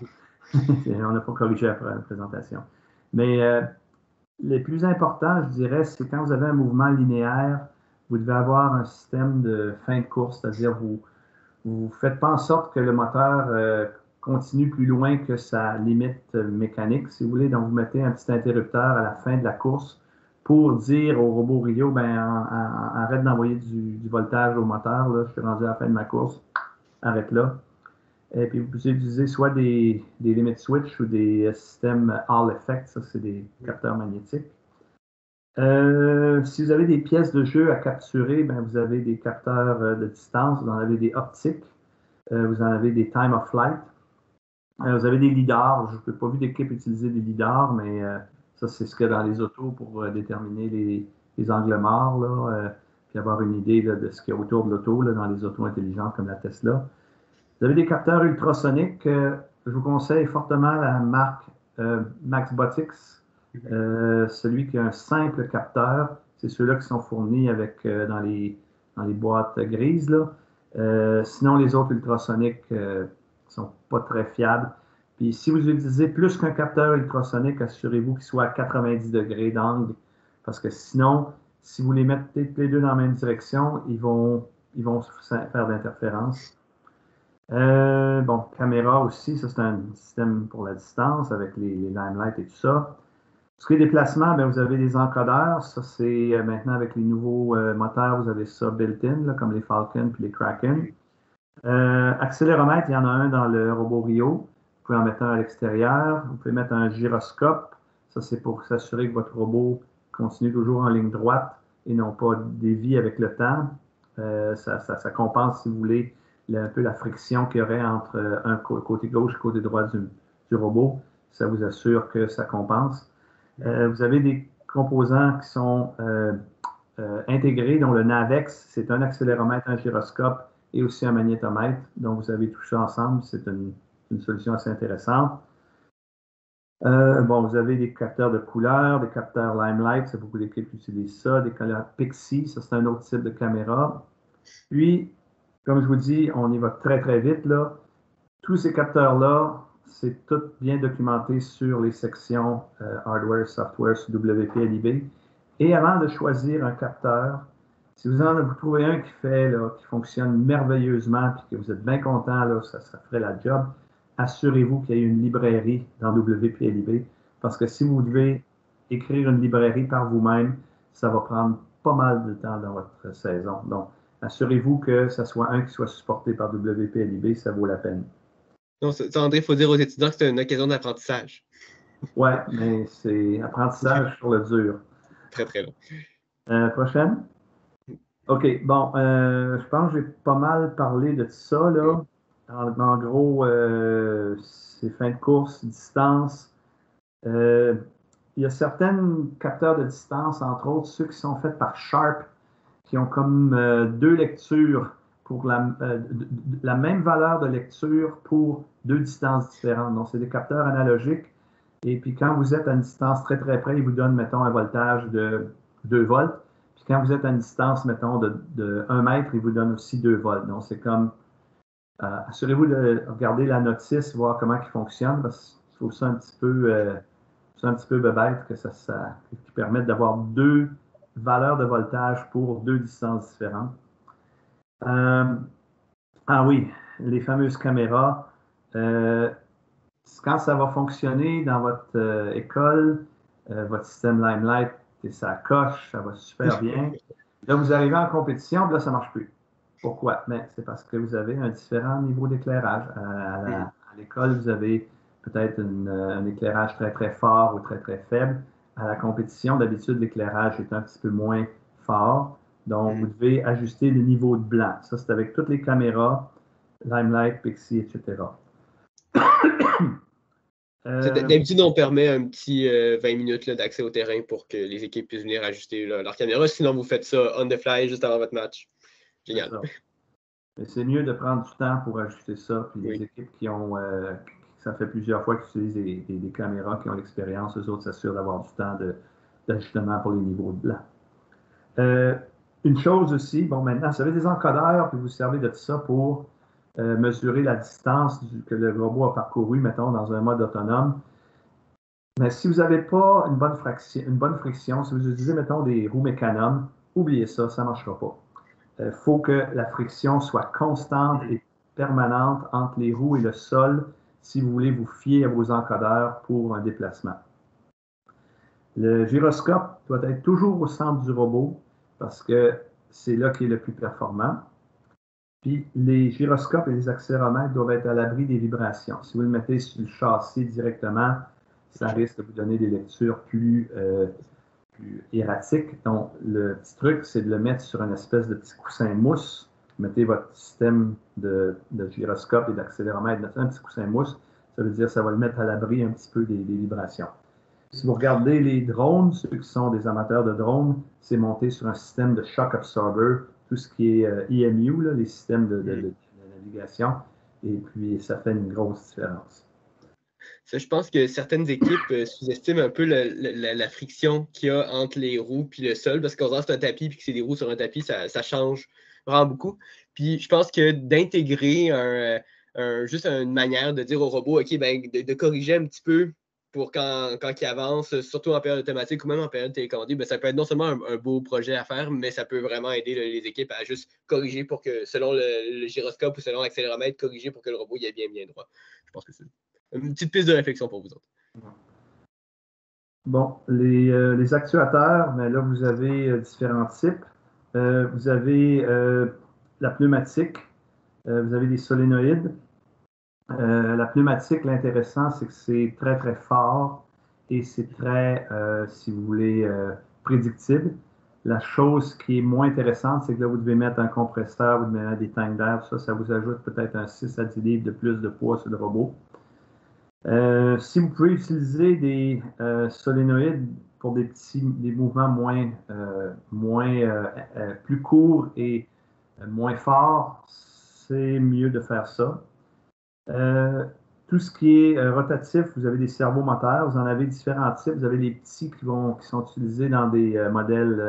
On n'a pas corrigé après la présentation. Mais les plus importants, je dirais, c'est quand vous avez un mouvement linéaire, vous devez avoir un système de fin de course, c'est-à-dire vous ne faites pas en sorte que le moteur continue plus loin que sa limite mécanique, si vous voulez. Donc, vous mettez un petit interrupteur à la fin de la course pour dire au robot Rio, arrête d'envoyer du voltage au moteur, là, je suis rendu à la fin de ma course, arrête là. Et puis, vous pouvez utiliser soit des limit switch ou des systèmes Hall effect, ça, c'est des capteurs magnétiques. Si vous avez des pièces de jeu à capturer, vous avez des capteurs de distance, vous en avez des optiques, vous en avez des time of flight, vous avez des lidars. Je n'ai pas vu d'équipe utiliser des lidars, mais ça, c'est ce qu'il y a dans les autos pour déterminer les angles morts, là, puis avoir une idée là, de ce qu'il y a autour de l'auto dans les autos intelligentes comme la Tesla. Vous avez des capteurs ultrasoniques. Je vous conseille fortement la marque Maxbotics. Celui qui a un simple capteur, c'est ceux-là qui sont fournis avec dans les boîtes grises, là. Sinon, les autres ultrasoniques ne sont pas très fiables. Puis si vous utilisez plus qu'un capteur ultrasonique, assurez-vous qu'il soit à 90 degrés d'angle, parce que sinon, si vous les mettez tous les deux dans la même direction, ils vont ils vont faire d'interférences. Bon, caméra aussi, ça c'est un système pour la distance avec les limelight et tout ça. Pour ce qui est des placements, bien, vous avez des encodeurs. Ça, c'est maintenant avec les nouveaux moteurs, vous avez ça built-in, là, comme les Falcon puis les Kraken. Accéléromètre, il y en a un dans le robot Rio. Vous pouvez en mettre un à l'extérieur. Vous pouvez mettre un gyroscope. Ça, c'est pour s'assurer que votre robot continue toujours en ligne droite et non pas dévie avec le temps. Ça compense, si vous voulez, un peu la friction qu'il y aurait entre un côté gauche et côté droit du robot. Ça vous assure que ça compense. Vous avez des composants qui sont intégrés, dont le NAVEX, c'est un accéléromètre, un gyroscope et aussi un magnétomètre. Donc, vous avez tout ça ensemble. C'est une solution assez intéressante. Bon, vous avez des capteurs de couleurs, des capteurs Limelight, c'est beaucoup d'équipes qui utilisent ça, des capteurs Pixie, ça c'est un autre type de caméra. Puis, comme je vous dis, on y va très très vite là. Tous ces capteurs-là, c'est tout bien documenté sur les sections hardware, software, sur WP/LIB. Et avant de choisir un capteur, si vous trouvez un qui fonctionne merveilleusement et que vous êtes bien content, là, ça ferait la job, assurez-vous qu'il y ait une librairie dans WP/LIB parce que si vous devez écrire une librairie par vous-même, ça va prendre pas mal de temps dans votre saison. Donc, assurez-vous que ce soit un qui soit supporté par WP/LIB, ça vaut la peine. Non, André, il faut dire aux étudiants que c'est une occasion d'apprentissage. Ouais, mais c'est apprentissage sur le dur. Très, très long. Prochaine? OK, bon, je pense que j'ai pas mal parlé de ça, là. En gros, c'est fin de course, distance. Il y a certains capteurs de distance, entre autres ceux qui sont faits par Sharp, qui ont comme deux lectures pour la même valeur de lecture pour deux distances différentes. Donc, c'est des capteurs analogiques. Et puis, quand vous êtes à une distance très, très près, ils vous donnent, mettons, un voltage de 2 volts. Puis, quand vous êtes à une distance, mettons, de 1 mètre, ils vous donnent aussi 2 volts. Donc, c'est comme, assurez-vous de regarder la notice, voir comment il fonctionne, parce qu'il faut ça un petit peu bébête, qui permettent d'avoir deux valeurs de voltage pour deux distances différentes. Ah oui, les fameuses caméras. Quand ça va fonctionner dans votre école, votre système Limelight, et ça coche, ça va super bien. Là, vous arrivez en compétition, là, ça ne marche plus. Pourquoi? Mais c'est parce que vous avez un différent niveau d'éclairage. À l'école, vous avez peut-être un éclairage très, très fort ou très, très faible. À la compétition, d'habitude, l'éclairage est un petit peu moins fort. Donc, vous devez ajuster le niveau de blanc. Ça, c'est avec toutes les caméras, Limelight, Pixie, etc. D'habitude, on permet un petit 20 minutes d'accès au terrain pour que les équipes puissent venir ajuster leur caméra. Sinon, vous faites ça on the fly juste avant votre match. Génial. Mais c'est mieux de prendre du temps pour ajuster ça. Puis les équipes qui ont, ça fait plusieurs fois qu'ils utilisent des caméras qui ont l'expérience, eux autres s'assurent d'avoir du temps d'ajustement pour les niveaux de blanc. Une chose aussi, bon, maintenant, vous avez des encodeurs, puis vous servez de ça pour mesurer la distance que le robot a parcouru, mettons, dans un mode autonome. Mais si vous n'avez pas une bonne friction, si vous utilisez, mettons, des roues mécanomes, oubliez ça, ça ne marchera pas. Il faut que la friction soit constante et permanente entre les roues et le sol si vous voulez vous fier à vos encodeurs pour un déplacement. Le gyroscope doit être toujours au centre du robot parce que c'est là qu'il est le plus performant. Puis les gyroscopes et les accéléromètres doivent être à l'abri des vibrations. Si vous le mettez sur le châssis directement, ça risque de vous donner des lectures plus erratiques. Donc, le petit truc, c'est de le mettre sur une espèce de petit coussin mousse. Vous mettez votre système de gyroscope et d'accéléromètre dans un petit coussin mousse. Ça veut dire que ça va le mettre à l'abri un petit peu des vibrations. Si vous regardez les drones, ceux qui sont des amateurs de drones, c'est monté sur un système de shock absorber, tout ce qui est EMU, là, les systèmes de navigation, et puis ça fait une grosse différence. Ça, je pense que certaines équipes sous-estiment un peu la friction qu'il y a entre les roues et le sol, parce qu'on dirait que c'est un tapis et que c'est des roues sur un tapis, ça change vraiment beaucoup. Puis je pense que d'intégrer juste une manière de dire au robot, OK, ben, de corriger un petit peu pour quand ils avancent, surtout en période automatique ou même en période télécommandée, ben, ça peut être non seulement un beau projet à faire, mais ça peut vraiment aider les équipes à juste corriger pour que, selon le gyroscope ou selon l'accéléromètre, corriger pour que le robot y ait bien droit. Je pense que c'est une petite piste de réflexion pour vous autres. Bon, les actuateurs, ben là, vous avez différents types. Vous avez la pneumatique, vous avez des solénoïdes. La pneumatique, l'intéressant, c'est que c'est très, très fort et c'est très, si vous voulez, prédictible. La chose qui est moins intéressante, c'est que là, vous devez mettre un compresseur, vous devez mettre des tanks d'air, ça vous ajoute peut-être un 6 à 10 livres de plus de poids sur le robot. Si vous pouvez utiliser des solénoïdes pour des mouvements plus courts et moins forts, c'est mieux de faire ça. Tout ce qui est rotatif, vous avez des servomoteurs, vous en avez différents types. Vous avez les petits qui sont utilisés dans des modèles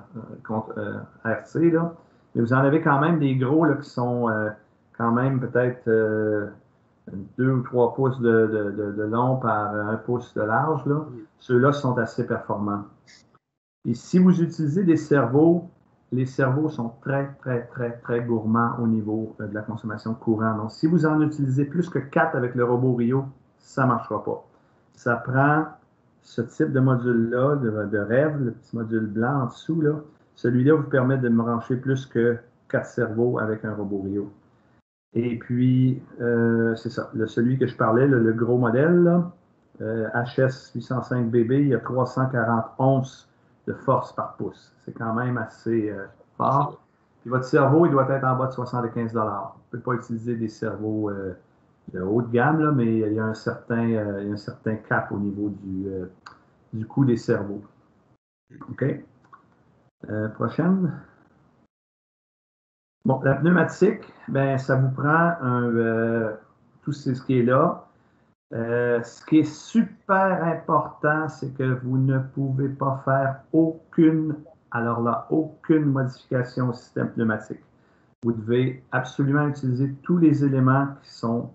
RC, là. Mais vous en avez quand même des gros là, qui sont quand même peut-être 2 ou 3 pouces de long par 1 pouce de large. Là. Ceux-là sont assez performants. Et si vous utilisez des servos, les servos sont très, très, très, très gourmands au niveau de la consommation de courant. Donc, si vous en utilisez plus que 4 avec le robot Rio, ça ne marchera pas. Ça prend ce type de module-là, de rêve, le petit module blanc en dessous. Là. Celui-là vous permet de brancher plus que 4 servos avec un robot Rio. Et puis, c'est ça. Celui que je parlais, le gros modèle, là, HS805BB, il y a 340 onces de force par pouce. C'est quand même assez fort. Puis votre cerveau, il doit être en bas de 75 $. Vous ne pouvez pas utiliser des cerveaux de haut de gamme, là, mais il y a un certain cap au niveau du coût des cerveaux. OK. Prochaine. Bon, la pneumatique, ben, ça vous prend tout ce qui est là. Ce qui est super important, c'est que vous ne pouvez pas faire aucune modification au système pneumatique. Vous devez absolument utiliser tous les éléments qui sont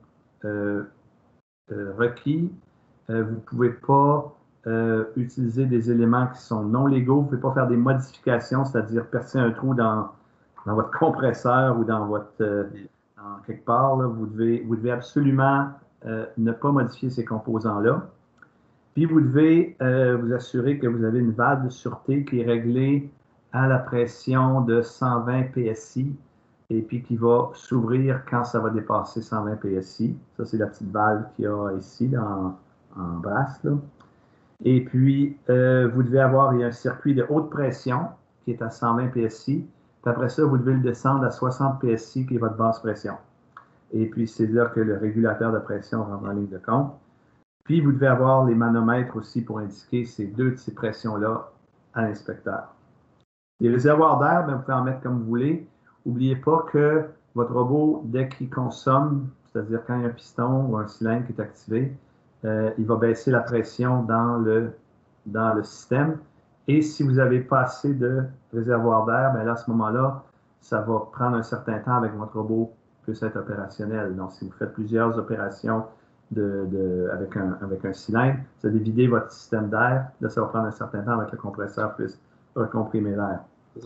requis. Vous ne pouvez pas utiliser des éléments qui sont non légaux. Vous ne pouvez pas faire des modifications, c'est-à-dire percer un trou dans votre compresseur ou dans quelque part. Là, vous devez absolument ne pas modifier ces composants-là. Puis vous devez vous assurer que vous avez une valve de sûreté qui est réglée à la pression de 120 PSI et puis qui va s'ouvrir quand ça va dépasser 120 PSI. Ça, c'est la petite valve qu'il y a ici en brasse. Là. Et puis, vous devez avoir un circuit de haute pression qui est à 120 PSI. Puis après ça, vous devez le descendre à 60 PSI, qui est votre basse pression. Et puis, c'est là que le régulateur de pression rentre en ligne de compte. Puis, vous devez avoir les manomètres aussi pour indiquer ces deux de ces pressions-là à l'inspecteur. Les réservoirs d'air, ben, vous pouvez en mettre comme vous voulez. N'oubliez pas que votre robot, dès qu'il consomme, c'est-à-dire quand il y a un piston ou un cylindre qui est activé, il va baisser la pression dans le système. Et si vous n'avez pas assez de réservoir d'air, bien là, à ce moment-là, ça va prendre un certain temps avec votre robot puisse être opérationnel. Donc, si vous faites plusieurs opérations avec un cylindre, vous allez vider votre système d'air. Là, ça va prendre un certain temps avec le compresseur puisse recomprimer l'air.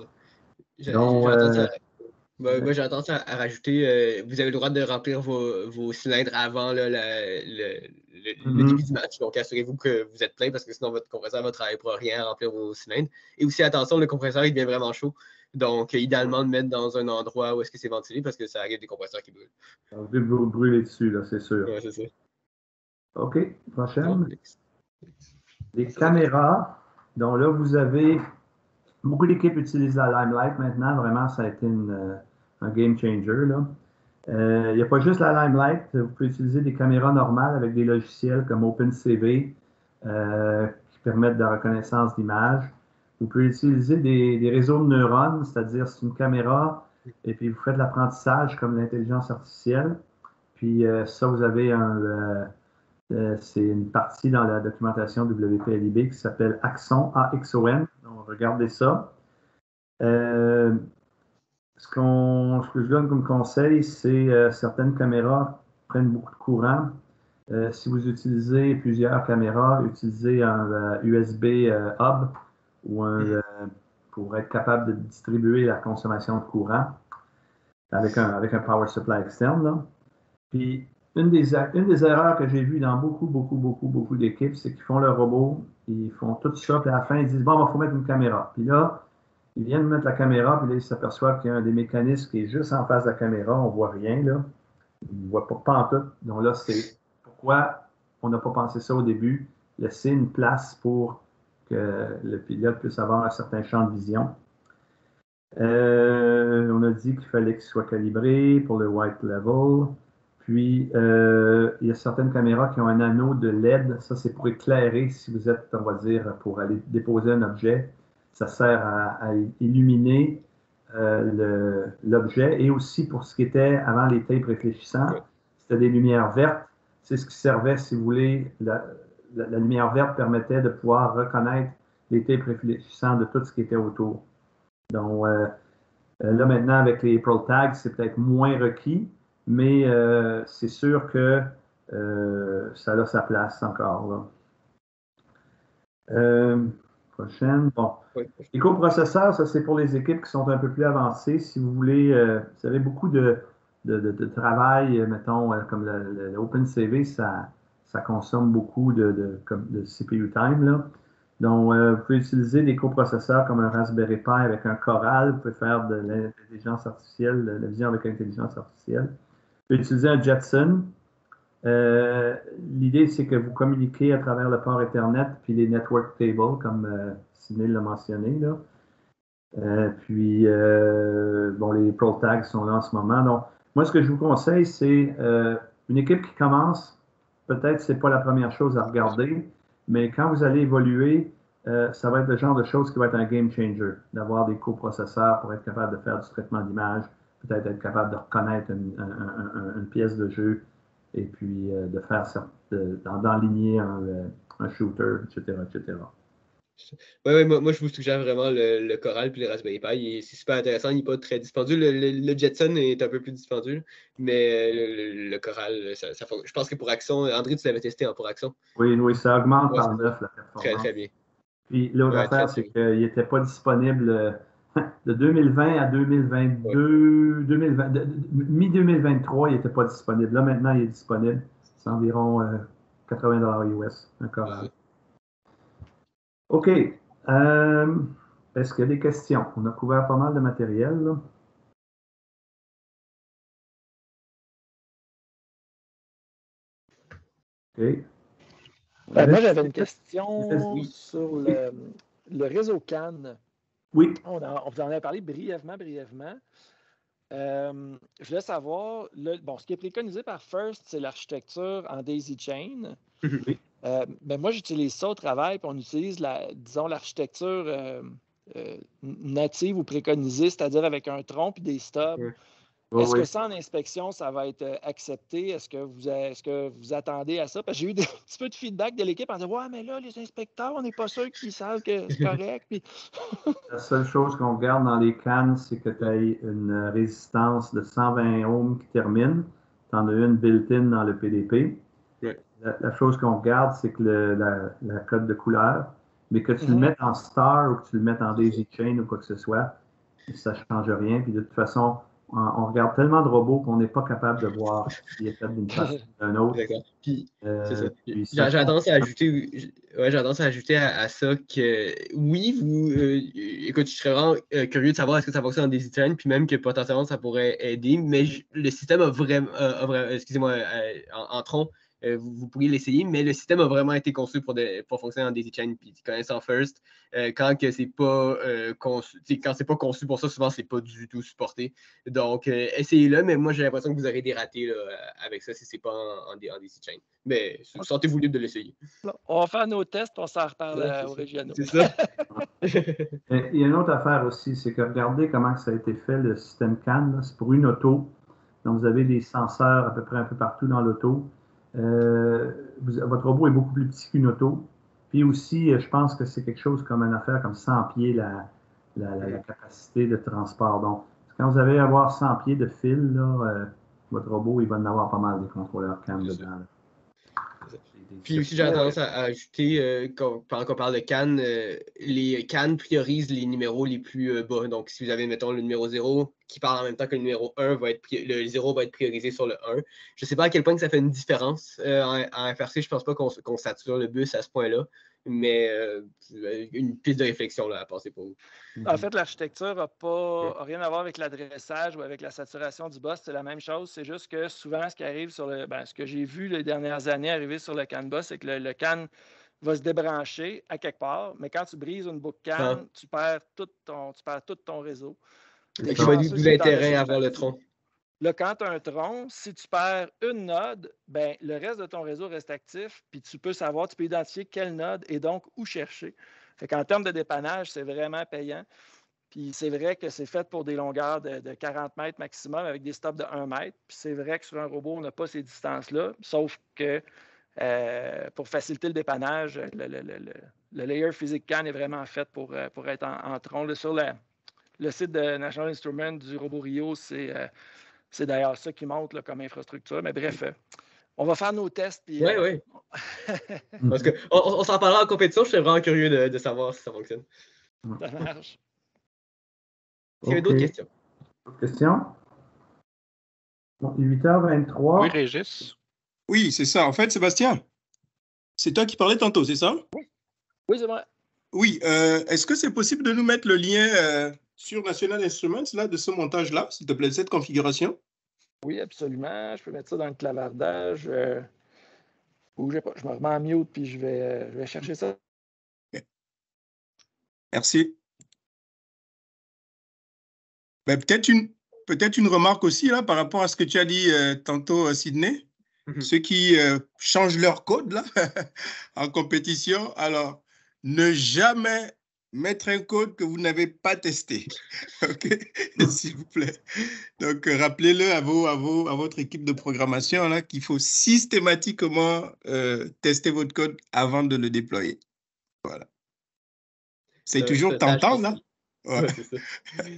Moi, j'ai tendance à rajouter, vous avez le droit de remplir vos cylindres avant là, le début du match. Donc, assurez-vous que vous êtes plein parce que sinon, votre compresseur va travailler pour rien à remplir vos cylindres. Et aussi, attention, le compresseur, il devient vraiment chaud. Donc, idéalement, de mettre dans un endroit où est-ce que c'est ventilé parce que ça arrive des compresseurs qui brûlent. Vous devez vous brûler dessus, là, c'est sûr. Oui, c'est ça. OK, prochaine. Les caméras. Donc là, vous avez... Beaucoup d'équipes utilisent la Limelight maintenant. Vraiment, ça a été un game changer. Il n'y a pas juste la Limelight. Vous pouvez utiliser des caméras normales avec des logiciels comme OpenCV qui permettent de la reconnaissance d'images. Vous pouvez utiliser des réseaux de neurones, c'est-à-dire c'est une caméra et puis vous faites l'apprentissage comme l'intelligence artificielle. Puis ça, vous avez c'est une partie dans la documentation WPLIB qui s'appelle Axon, A-X-O-N. Donc, regardez ça. Ce que je donne comme conseil, c'est certaines caméras prennent beaucoup de courant. Si vous utilisez plusieurs caméras, utilisez un USB hub ou pour être capable de distribuer la consommation de courant avec un power supply externe. Là. Puis, une des erreurs que j'ai vues dans beaucoup d'équipes, c'est qu'ils font le robot, ils font tout ça, puis à la fin, ils disent, bon, il faut mettre une caméra. Puis là, ils viennent mettre la caméra, puis là, ils s'aperçoivent qu'il y a un des mécanismes qui est juste en face de la caméra, on ne voit rien, là. On ne voit pas en tout. Donc là, c'est pourquoi on n'a pas pensé ça au début, laisser une place pour que le pilote puisse avoir un certain champ de vision. On a dit qu'il fallait qu'il soit calibré pour le white level. Puis, il y a certaines caméras qui ont un anneau de LED. Ça, c'est pour éclairer si vous êtes, on va dire, pour aller déposer un objet. Ça sert à illuminer l'objet. Et aussi pour ce qui était avant les tapes réfléchissants, c'était des lumières vertes. C'est ce qui servait, si vous voulez, la lumière verte permettait de pouvoir reconnaître les tapes réfléchissants de tout ce qui était autour. Donc, là, maintenant, avec les Pro Tags, c'est peut-être moins requis, mais c'est sûr que ça a sa place encore. Là. Prochaine. Bon. Les coprocesseurs, ça, c'est pour les équipes qui sont un peu plus avancées. Si vous voulez, vous avez beaucoup de travail, mettons, comme le OpenCV, ça consomme beaucoup de CPU time, là. Donc, vous pouvez utiliser des coprocesseurs comme un Raspberry Pi avec un Coral. Vous pouvez faire de l'intelligence artificielle, de la vision avec l'intelligence artificielle. Vous pouvez utiliser un Jetson. L'idée, c'est que vous communiquez à travers le port Ethernet puis les network tables, comme Cynil l'a mentionné. Là. Puis, bon, les Pro Tags sont là en ce moment. Donc, moi, ce que je vous conseille, c'est une équipe qui commence. Peut-être que ce n'est pas la première chose à regarder. Mais quand vous allez évoluer, ça va être le genre de choses qui va être un game changer, d'avoir des coprocesseurs pour être capable de faire du traitement d'image, peut-être être capable de reconnaître une pièce de jeu et puis de faire d'enligner un shooter, etc., etc. Oui, moi, je vous suggère vraiment le Coral puis le Raspberry Pi. C'est super intéressant, il n'est pas très dispendieux. Le Jetson est un peu plus dispendieux, mais le Coral, je pense que pour Axon, André, tu l'avais testé pour Axon. Oui, ça augmente par 9 la performance. Très, très bien. Puis l'autre affaire, c'est qu'il n'était pas disponible de 2020 à 2022, mi-2023, il n'était pas disponible. Là, maintenant, il est disponible. C'est environ 80$ US, un Coral. OK. Est-ce qu'il y a des questions? On a couvert pas mal de matériel, là. OK. Moi, j'avais une question sur le réseau CAN. Oui. On vous en a parlé brièvement. Je voulais savoir, ce qui est préconisé par FIRST, c'est l'architecture en daisy chain. Oui. Ben moi, j'utilise ça au travail, puis on utilise, l'architecture native ou préconisée, c'est-à-dire avec un tronc et des stubs. Est-ce que ça, en inspection, ça va être accepté? Est-ce que vous attendez à ça? Parce que j'ai eu un petit peu de feedback de l'équipe en disant « Ouais, mais là, les inspecteurs, on n'est pas sûr qu'ils savent que c'est correct. » La seule chose qu'on regarde dans les cannes, c'est que tu as une résistance de 120 ohms qui termine. Tu en as une built-in dans le PDP. Ouais. La chose qu'on regarde, c'est que la code de couleur, mais que tu le mettes en star ou que tu le mettes en daisy chain ou quoi que ce soit, ça ne change rien. Puis de toute façon, on regarde tellement de robots qu'on n'est pas capable de voir s'il est fait d'une façon ou d'une autre. D'accord. Puis, c'est ça. J'ai tendance à ajouter, à ça que oui, écoute, je serais vraiment curieux de savoir est-ce que ça fonctionne en daisy chain, puis même que potentiellement ça pourrait aider, mais le système a vraiment, excusez-moi, en tronc, vous pourriez l'essayer, mais le système a vraiment été conçu pour fonctionner en daisy chain, puis connaissant FIRST, quand c'est pas conçu pour ça, souvent c'est pas du tout supporté. Donc, essayez-le, mais moi j'ai l'impression que vous aurez des ratés là, avec ça si c'est pas en daisy chain. Mais sentez-vous libre de l'essayer. On va faire nos tests, on s'en reparle aux régionaux. C'est ça. Il y a une autre affaire aussi, c'est que regardez comment ça a été fait, le système CAN, c'est pour une auto. Donc, vous avez des senseurs à peu près un peu partout dans l'auto. Votre robot est beaucoup plus petit qu'une auto. Puis aussi, je pense que c'est quelque chose comme une affaire comme 100 pieds, la capacité de transport. Donc, quand vous allez avoir 100 pieds de fil, là, votre robot, il va en avoir pas mal des contrôleurs CAN dedans. Là. Puis aussi, j'aurais tendance à ajouter, pendant qu'on parle de Cannes, les Cannes priorisent les numéros les plus bas. Donc, si vous avez, mettons, le numéro 0 qui parle en même temps que le numéro 1, le 0 va être priorisé sur le 1. Je ne sais pas à quel point que ça fait une différence en FRC. Je ne pense pas qu'on sature le bus à ce point-là, mais une piste de réflexion là, à passer pour vous. En fait, l'architecture n'a rien à voir avec l'adressage ou avec la saturation du bus. C'est la même chose. C'est juste que souvent, ce qui arrive sur ce que j'ai vu les dernières années arriver sur le CAN bus, c'est que le CAN va se débrancher à quelque part, mais quand tu brises une boucle CAN, tu perds tout ton réseau. D'où l'intérêt à avoir le tronc. Là, quand tu as un tronc, si tu perds une node, ben, le reste de ton réseau reste actif, puis tu peux identifier quelle node et donc où chercher. Fait qu'en termes de dépannage, c'est vraiment payant. Puis c'est vrai que c'est fait pour des longueurs de 40 mètres maximum avec des stops de 1 mètre. Puis c'est vrai que sur un robot, on n'a pas ces distances-là, sauf que pour faciliter le dépannage, le layer physique CAN est vraiment fait pour être en tronc. Là, sur le site de National Instruments du robot Rio, c'est d'ailleurs ça qui monte là, comme infrastructure. Mais bref, on va faire nos tests. Oui. Parce qu'on s'en parlera en compétition. Je serais vraiment curieux de savoir si ça fonctionne. Ça marche. Est-ce qu'il y avait d'autres questions? D'autres questions? Bon, 8h23. Oui, Régis. Oui, c'est ça. En fait, Sébastien, c'est toi qui parlais tantôt, c'est ça? Oui, c'est vrai. Oui. Est-ce que c'est possible de nous mettre le lien sur National Instruments là, de ce montage-là, s'il te plaît, de cette configuration? Oui, absolument. Je peux mettre ça dans le clavardage. Bougez pas. Je me remets en mute puis je vais chercher ça. Okay. Merci. Ben, peut-être une remarque aussi là, par rapport à ce que tu as dit tantôt, Sydney. Ceux qui changent leur code là, en compétition, alors ne jamais mettre un code que vous n'avez pas testé. OK? S'il vous plaît. Donc, rappelez-le à votre équipe de programmation là, qu'il faut systématiquement tester votre code avant de le déployer. Voilà. C'est toujours tentant, là? Ouais, c'est ça.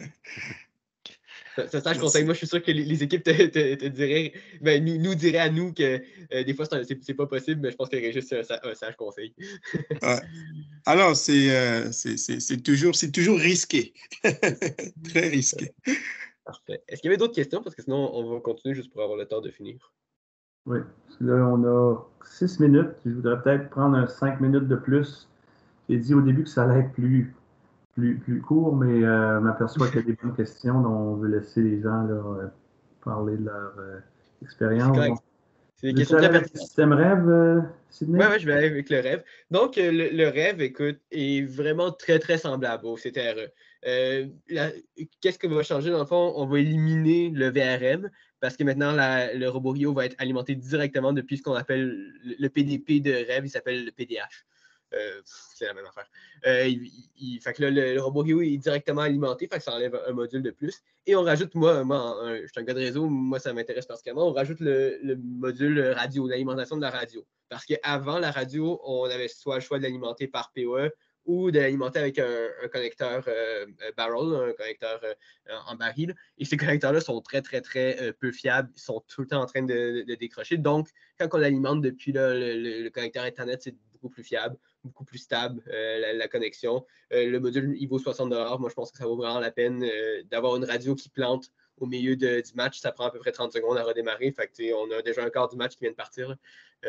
C'est ça, je conseille. Moi, je suis sûr que les équipes te diraient, ben, nous diraient à nous que des fois, c'est pas possible, mais je pense que Régis, c'est un sage conseil. Ouais. Alors, c'est toujours risqué. Très risqué. Parfait. Est-ce qu'il y avait d'autres questions? Parce que sinon, on va continuer juste pour avoir le temps de finir. Oui, parce que là, on a 6 minutes. Je voudrais peut-être prendre 5 minutes de plus. J'ai dit au début que ça allait être plus court, mais je m'aperçois qu'il y a des bonnes questions dont on veut laisser les gens là, parler de leur expérience. C'est des questions très pertinentes. Système rêve, Sydney? Oui, je vais aller avec le rêve. Donc, le rêve, écoute, est vraiment très, très semblable au CTRE. Qu'est-ce que va changer dans le fond? On va éliminer le VRM parce que maintenant, le robot Rio va être alimenté directement depuis ce qu'on appelle le PDP de rêve. Il s'appelle le PDH. C'est la même affaire. Fait que là, le robot Rio est directement alimenté, fait que ça enlève un module de plus. Et on rajoute, moi je suis un gars de réseau, moi ça m'intéresse particulièrement, on rajoute le module radio, l'alimentation de la radio. Parce qu'avant la radio, on avait soit le choix de l'alimenter par PoE ou de l'alimenter avec un connecteur barrel, un connecteur en baril. Et ces connecteurs-là sont très, très, très peu fiables. Ils sont tout le temps en train de décrocher. Donc, quand on l'alimente depuis le connecteur Ethernet, c'est beaucoup plus fiable, beaucoup plus stable, la connexion. Le module, il vaut 60 $. Moi, je pense que ça vaut vraiment la peine d'avoir une radio qui plante au milieu du match. Ça prend à peu près 30 secondes à redémarrer. Fait que, on a déjà un quart du match qui vient de partir.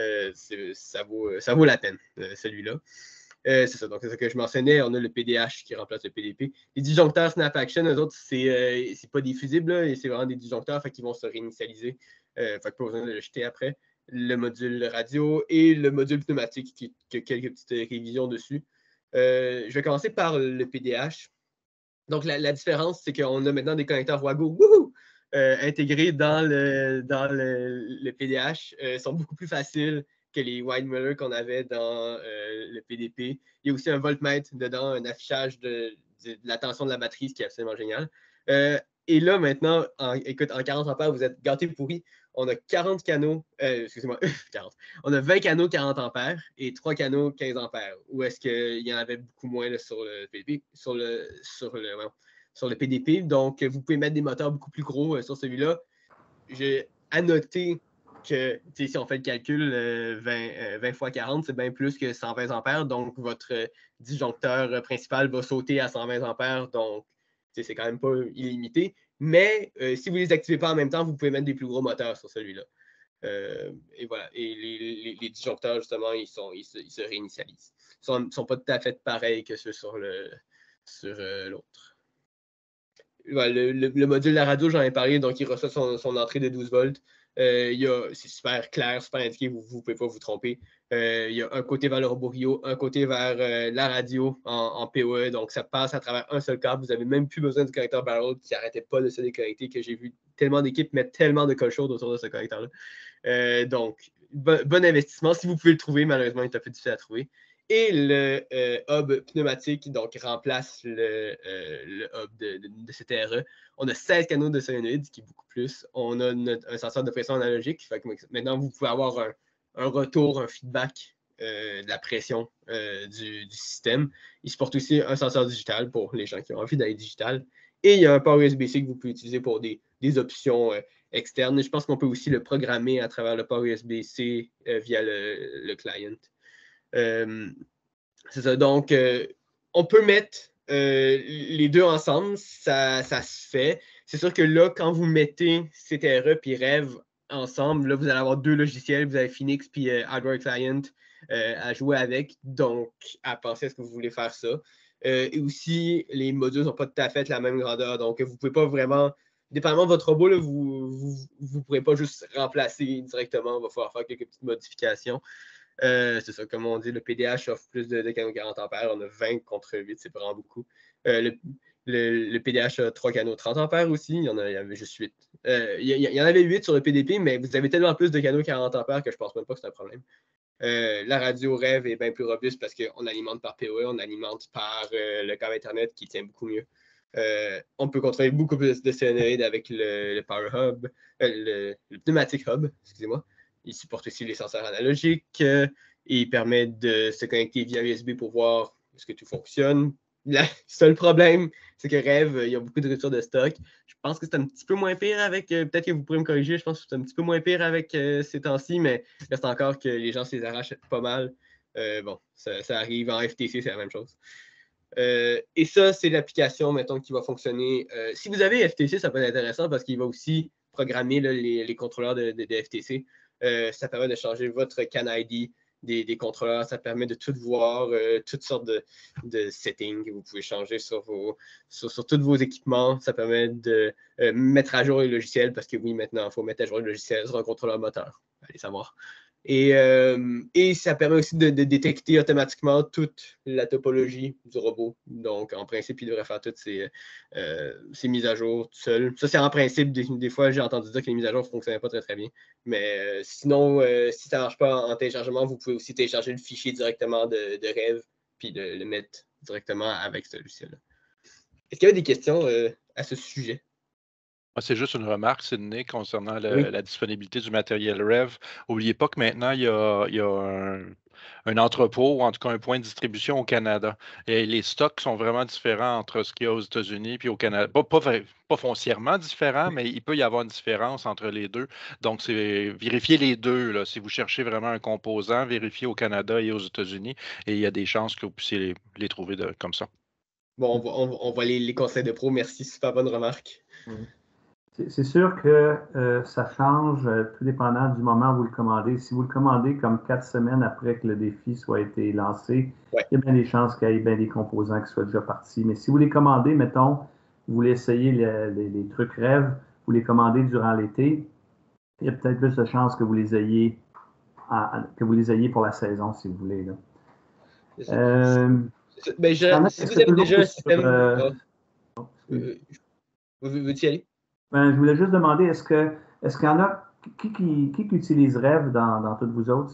Ça vaut la peine, celui-là. C'est ça, donc c'est ça que je mentionnais. On a le PDH qui remplace le PDP. Les disjoncteurs Snap Action, eux autres, c'est pas des fusibles, là, et c'est vraiment des disjoncteurs, fait qu'ils vont se réinitialiser. Fait que pas besoin de le jeter après. Le module radio et le module pneumatique qui a quelques petites révisions dessus. Je vais commencer par le PDH. Donc, la différence, c'est qu'on a maintenant des connecteurs Wago intégrés dans le PDH. Ils sont beaucoup plus faciles que les Weidmuller qu'on avait dans le PDP. Il y a aussi un voltmètre dedans, un affichage de la tension de la batterie, ce qui est absolument génial. Et là, maintenant, en 40 ampères, vous êtes gâtés pourris. On a 40 canaux, excusez-moi, 40. On a 20 canaux 40 ampères et 3 canaux 15 ampères. Ou est-ce qu'il y en avait beaucoup moins là, sur le PDP, sur le PDP. Donc, vous pouvez mettre des moteurs beaucoup plus gros sur celui-là. J'ai annoté que si on fait le calcul, 20 fois 40, c'est bien plus que 120 ampères. Donc, votre disjoncteur principal va sauter à 120 ampères. Donc, c'est quand même pas illimité. Mais si vous ne les activez pas en même temps, vous pouvez mettre des plus gros moteurs sur celui-là. Et voilà. Et les disjoncteurs, justement, ils se réinitialisent. Ils ne sont pas tout à fait pareils que ceux sur l'autre. Voilà, le module de la radio, j'en ai parlé, donc il reçoit son entrée de 12 volts. C'est super clair, super indiqué, vous ne pouvez pas vous tromper. Il y a un côté vers le robot Rio, un côté vers la radio en PoE, donc ça passe à travers un seul câble. Vous n'avez même plus besoin du connecteur barrel qui n'arrêtait pas de se déconnecter, que j'ai vu tellement d'équipes mettre tellement de colle chaude autour de ce connecteur-là. Donc, bon investissement. Si vous pouvez le trouver, malheureusement, il est un peu difficile à trouver. Et le hub pneumatique donc remplace le hub de CTRE. On a 16 canaux de solénoïdes, ce qui est beaucoup plus. On a un senseur de pression analogique. Fait que maintenant, vous pouvez avoir un retour, un feedback de la pression du système. Il supporte aussi un senseur digital pour les gens qui ont envie d'aller digital. Et il y a un port USB-C que vous pouvez utiliser pour des options externes. Je pense qu'on peut aussi le programmer à travers le port USB-C via le client. C'est ça. Donc, on peut mettre les deux ensemble, ça se fait. C'est sûr que là, quand vous mettez CTRE et Rev ensemble, là, vous allez avoir deux logiciels. Vous avez Phoenix et Android Client à jouer avec. Donc, à penser à ce que vous voulez faire ça. Et aussi, les modules n'ont pas tout à fait la même grandeur. Donc, vous ne pouvez pas vraiment, dépendamment de votre robot, là, vous ne pourrez pas juste remplacer directement. Il va falloir faire quelques petites modifications. C'est ça, comme on dit, le PDH offre plus de canaux 40 ampères. On a 20 contre 8, c'est vraiment beaucoup. Le PDH a 3 canaux 30 ampères aussi. Il y avait juste 8. Il y en avait 8 sur le PDP, mais vous avez tellement plus de canaux 40 ampères que je pense même pas que c'est un problème. La radio Rev est bien plus robuste parce qu'on alimente par PoE, on alimente par le câble Internet qui tient beaucoup mieux. On peut contrôler beaucoup plus de solénoïdes avec le Power Hub, le Pneumatic Hub, excusez-moi. Il supporte aussi les senseurs analogiques et il permet de se connecter via USB pour voir est-ce que tout fonctionne. Le seul problème, c'est que Rev, il y a beaucoup de ruptures de stock. Je pense que c'est un petit peu moins pire avec, peut-être que vous pourrez me corriger, je pense que c'est un petit peu moins pire avec ces temps-ci, mais il reste encore que les gens se les arrachent pas mal. Bon, ça arrive en FTC, c'est la même chose. Et ça, c'est l'application, mettons, qui va fonctionner. Si vous avez FTC, ça peut être intéressant parce qu'il va aussi programmer là, les contrôleurs de FTC. Ça permet de changer votre CAN ID des contrôleurs. Ça permet de tout voir, toutes sortes de settings que vous pouvez changer sur tous vos équipements. Ça permet de mettre à jour les logiciels parce que oui, maintenant, il faut mettre à jour le logiciel sur un contrôleur moteur. Allez savoir. Et ça permet aussi de détecter automatiquement toute la topologie du robot. Donc, en principe, il devrait faire toutes ces mises à jour tout seul. Ça, c'est en principe. Des fois, j'ai entendu dire que les mises à jour ne fonctionnaient pas très, très bien. Mais sinon, si ça ne marche pas en téléchargement, vous pouvez aussi télécharger le fichier directement de Rev puis le mettre directement avec ce logiciel-là. Est-ce qu'il y a des questions à ce sujet? C'est juste une remarque, Sydney, concernant Oui. la disponibilité du matériel Rev. N'oubliez pas que maintenant, il y a un entrepôt ou en tout cas un point de distribution au Canada. Et les stocks sont vraiment différents entre ce qu'il y a aux États-Unis et au Canada. Pas foncièrement différents, mais il peut y avoir une différence entre les deux. Donc, c'est vérifier les deux. Là. Si vous cherchez vraiment un composant, vérifiez au Canada et aux États-Unis. Et il y a des chances que vous puissiez les trouver comme ça. Bon, on voit les conseils de pro. Merci, super bonne remarque. C'est sûr que ça change tout dépendant du moment où vous le commandez. Si vous le commandez comme 4 semaines après que le défi soit été lancé, ouais. Il y a bien des chances qu'il y ait bien des composants qui soient déjà partis. Mais si vous les commandez, mettons, vous voulez essayer les trucs rêves, vous les commandez durant l'été, il y a peut-être plus de chances que vous les ayez pour la saison, si vous voulez. Là. Si vous avez déjà un système... Veux-tu y aller? Je voulais juste demander, est-ce qu'il y en a qui utilise Rev dans toutes vous autres?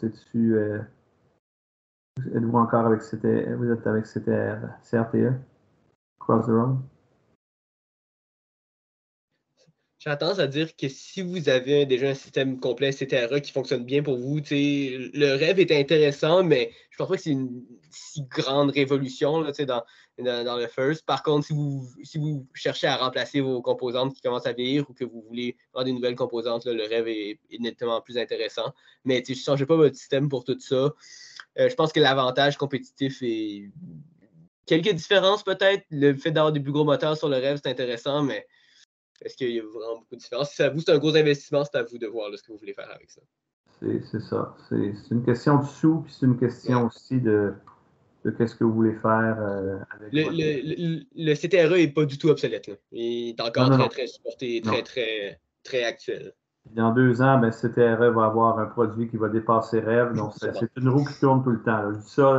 Êtes-vous encore avec vous êtes avec CRTE? Cross the Road? J'ai tendance à dire que si vous avez déjà un système complet CTRA qui fonctionne bien pour vous, le rêve est intéressant, mais je pense pas que c'est une si grande révolution là, dans le first. Par contre, si vous cherchez à remplacer vos composantes qui commencent à vieillir ou que vous voulez avoir des nouvelles composantes, là, le rêve est nettement plus intéressant. Mais je ne changez pas votre système pour tout ça. Je pense que l'avantage compétitif est quelques différences peut-être. Le fait d'avoir des plus gros moteurs sur le rêve, c'est intéressant, mais est-ce qu'il y a vraiment beaucoup de différence? Si c'est un gros investissement, c'est à vous de voir là, ce que vous voulez faire avec ça. C'est ça. C'est une question de sous, puis c'est une question aussi de qu'est-ce que vous voulez faire avec le CTRA n'est pas du tout obsolète. Là. Il est encore très supporté, très actuel. Dans 2 ans, ben, CTRA va avoir un produit qui va dépasser Rêve. Donc, c'est une roue qui tourne tout le temps. Là. Je dis ça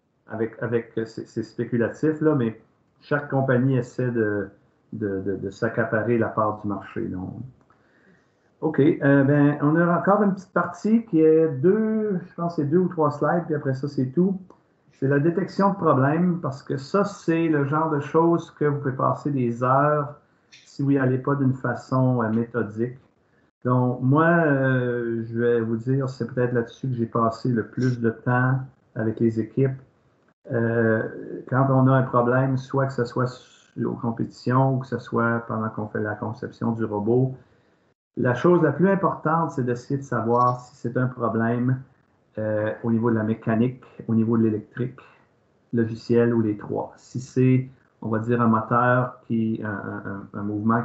c'est spéculatif, là, mais chaque compagnie essaie de s'accaparer la part du marché. Donc. OK. Ben, on a encore une petite partie qui est je pense que c'est 2 ou 3 slides, puis après ça, c'est tout. C'est la détection de problèmes, parce que ça, c'est le genre de choses que vous pouvez passer des heures si vous n'y allez pas d'une façon méthodique. Donc, moi, je vais vous dire, c'est peut-être là-dessus que j'ai passé le plus de temps avec les équipes. Quand on a un problème, soit que ce soit aux compétitions ou que ce soit pendant qu'on fait la conception du robot, la chose la plus importante, c'est d'essayer de savoir si c'est un problème au niveau de la mécanique, au niveau de l'électrique, logiciel ou les trois. Si c'est, on va dire, un moteur un mouvement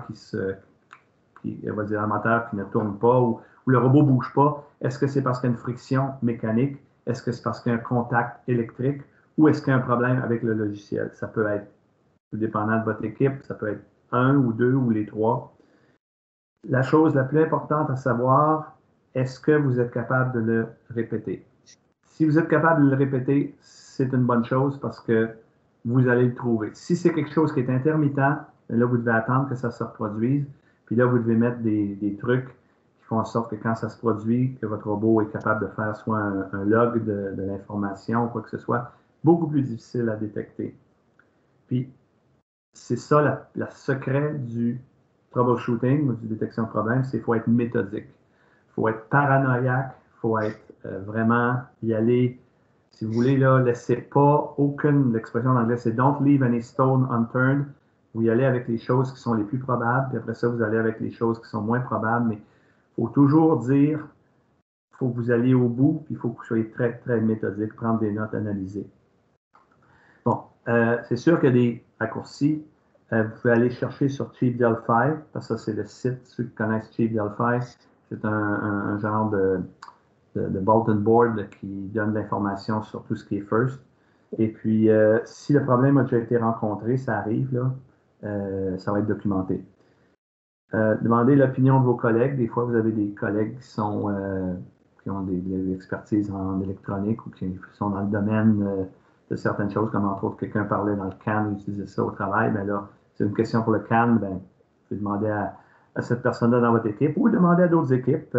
on va dire un moteur qui ne tourne pas ou le robot ne bouge pas, est-ce que c'est parce qu'il y a une friction mécanique? Est-ce que c'est parce qu'il y a un contact électrique? Ou est-ce qu'il y a un problème avec le logiciel? Ça peut être, tout dépendant de votre équipe, ça peut être 1 ou 2 ou les 3. La chose la plus importante à savoir, est-ce que vous êtes capable de le répéter? Si vous êtes capable de le répéter, c'est une bonne chose parce que vous allez le trouver. Si c'est quelque chose qui est intermittent, là, vous devez attendre que ça se reproduise. Puis là, vous devez mettre des trucs qui font en sorte que quand ça se produit, que votre robot est capable de faire soit un log de l'information ou quoi que ce soit, beaucoup plus difficile à détecter. Puis, c'est ça le secret du troubleshooting ou du détection de problème, c'est qu'il faut être méthodique. Il faut être paranoïaque, il faut être vraiment y aller. Si vous voulez, là, laissez pas l'expression en anglais, c'est don't leave any stone unturned. Vous y allez avec les choses qui sont les plus probables, puis après ça, vous allez avec les choses qui sont moins probables, mais il faut toujours dire, il faut que vous alliez au bout, puis il faut que vous soyez très, très méthodique, prendre des notes, analyser. Bon, c'est sûr qu'il y a des raccourcis. Vous pouvez aller chercher sur Cheap Delphi, parce que ça, c'est le site, ceux qui connaissent Cheap Delphi, c'est un genre de bulletin board qui donne de l'information sur tout ce qui est first. Et puis, si le problème a déjà été rencontré, ça arrive, là, ça va être documenté. Demandez l'opinion de vos collègues. Des fois, vous avez des collègues qui ont des expertises en électronique ou qui sont dans le domaine de certaines choses, comme entre autres, quelqu'un parlait dans le CAN, utilisait ça au travail. Bien là, c'est une question pour le CAN, bien, vous pouvez demander à cette personne-là dans votre équipe ou demander à d'autres équipes.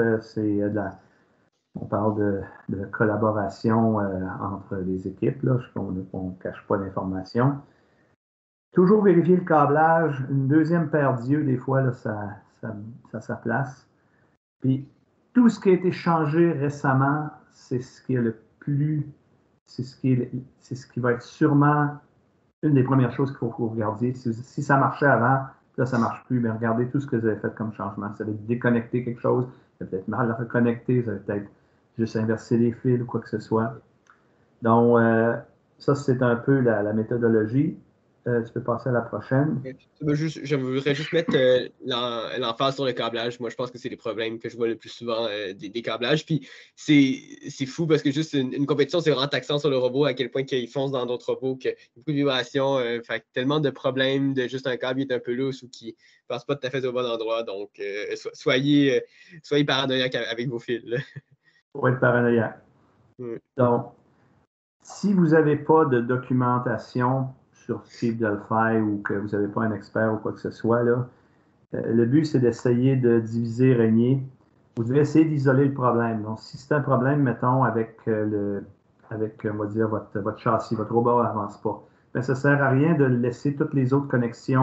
On parle de collaboration entre les équipes, là, on ne cache pas l'information. Toujours vérifier le câblage. Une deuxième paire d'yeux, des fois, là, ça a sa place. Puis, tout ce qui a été changé récemment, c'est ce qui est le plus... C'est ce qui va être sûrement une des premières choses qu'il faut que vous regardiez. Si ça marchait avant, là, ça ne marche plus, mais regardez tout ce que vous avez fait comme changement. Vous avez déconnecté quelque chose, vous avez peut-être mal le reconnecter, vous avez peut-être juste inversé les fils ou quoi que ce soit. Donc, ça, c'est un peu la méthodologie. Tu peux passer à la prochaine. Je voudrais juste mettre l'emphase sur le câblage. Moi, je pense que c'est les problèmes que je vois le plus souvent des câblages. Puis c'est fou parce que juste une compétition, c'est vraiment taxant sur le robot à quel point qu'il fonce dans d'autres robots, qu'il y a beaucoup de vibrations, fait tellement de problèmes de juste un câble qui est un peu lousse ou qui ne passe pas tout à fait au bon endroit. Donc, soyez paranoïaque avec vos fils. Il faut être paranoïaque. Donc, si vous n'avez pas de documentation sur Cheap Delphi ou que vous n'avez pas un expert ou quoi que ce soit, là, le but, c'est d'essayer de diviser, régner. Vous devez essayer d'isoler le problème. Donc, si c'est un problème, mettons, avec on va dire, votre châssis, votre robot n'avance pas, bien, ça ne sert à rien de laisser toutes les autres connexions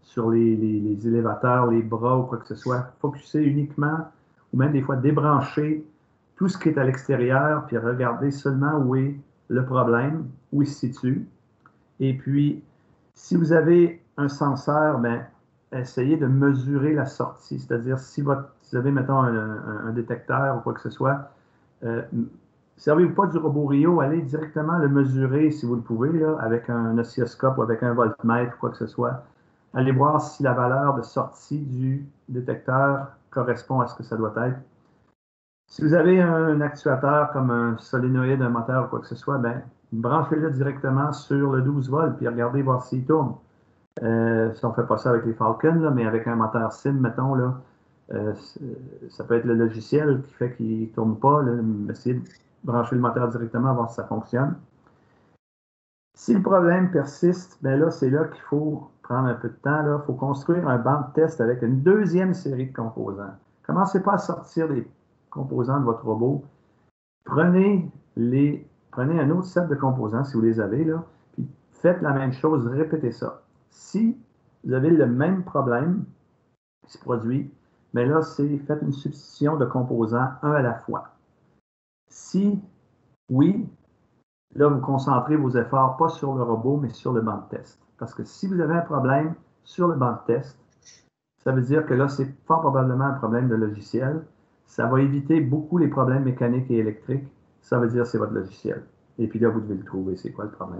sur les élévateurs, les bras ou quoi que ce soit. Focuser uniquement, ou même des fois débrancher tout ce qui est à l'extérieur, puis regarder seulement où est le problème, où il se situe. Et puis, si vous avez un senseur, ben, essayez de mesurer la sortie. C'est-à-dire, si vous avez, mettons, un détecteur ou quoi que ce soit, servez-vous pas du robot Rio, allez directement le mesurer si vous le pouvez, là, avec un oscilloscope ou avec un voltmètre ou quoi que ce soit. Allez voir si la valeur de sortie du détecteur correspond à ce que ça doit être. Si vous avez un actuateur comme un solénoïde, un moteur ou quoi que ce soit, ben, branchez-le directement sur le 12 volts puis regardez voir s'il tourne. Si on ne fait pas ça avec les Falcon, là, mais avec un moteur SIM, mettons, là, ça peut être le logiciel qui fait qu'il ne tourne pas. Là, essayez de brancher le moteur directement, voir si ça fonctionne. Si le problème persiste, ben là, c'est là qu'il faut prendre un peu de temps. Il faut construire un banc de test avec une deuxième série de composants. Commencez pas à sortir des composants de votre robot. Prenez un autre set de composants, si vous les avez, là, puis faites la même chose, répétez ça. Si vous avez le même problème qui se produit, mais là, faites une substitution de composants un à la fois. Si oui, là, vous concentrez vos efforts pas sur le robot, mais sur le banc de test. Parce que si vous avez un problème sur le banc de test, ça veut dire que là, c'est fort probablement un problème de logiciel. Ça va éviter beaucoup les problèmes mécaniques et électriques. Ça veut dire que c'est votre logiciel. Et puis là, vous devez le trouver. C'est quoi le problème?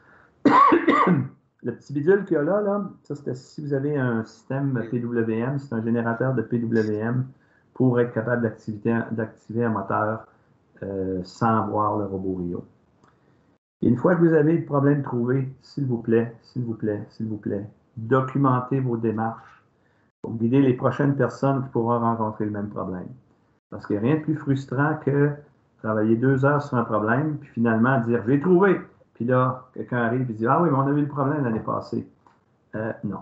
Le petit bidule qu'il y a là, ça c'était si vous avez un système PWM, c'est un générateur de PWM pour être capable d'activer un moteur sans voir le robot Rio. Et une fois que vous avez le problème trouvé, s'il vous plaît, documentez vos démarches pour guider les prochaines personnes qui pourront rencontrer le même problème. Parce qu'il n'y a rien de plus frustrant que travailler 2 heures sur un problème, puis finalement dire « j'ai trouvé ». Puis là, quelqu'un arrive et dit « ah oui, mais on a eu le problème l'année passée ». Non.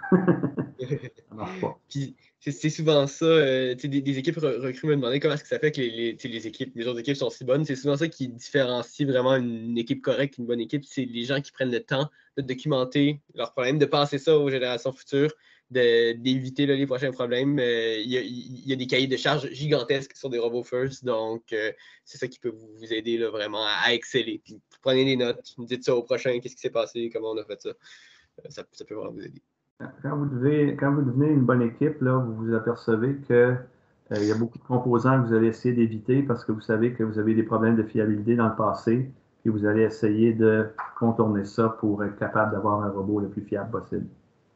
Ça marche pas. Puis c'est souvent ça, des équipes recrues me demandaient comment est-ce que ça fait que les autres équipes sont si bonnes. C'est souvent ça qui différencie vraiment une équipe correcte, une bonne équipe. C'est les gens qui prennent le temps de documenter leurs problèmes, de penser ça aux générations futures, d'éviter les prochains problèmes. Il y a des cahiers de charges gigantesques sur des robots first, donc c'est ça qui peut vous aider là, vraiment à exceller. Puis, prenez des notes, dites ça au prochain, qu'est-ce qui s'est passé, comment on a fait ça. Ça peut vraiment vous aider. Quand vous devenez une bonne équipe, là, vous vous apercevez qu'il y a beaucoup de composants que vous allez essayer d'éviter parce que vous savez que vous avez des problèmes de fiabilité dans le passé et vous allez essayer de contourner ça pour être capable d'avoir un robot le plus fiable possible.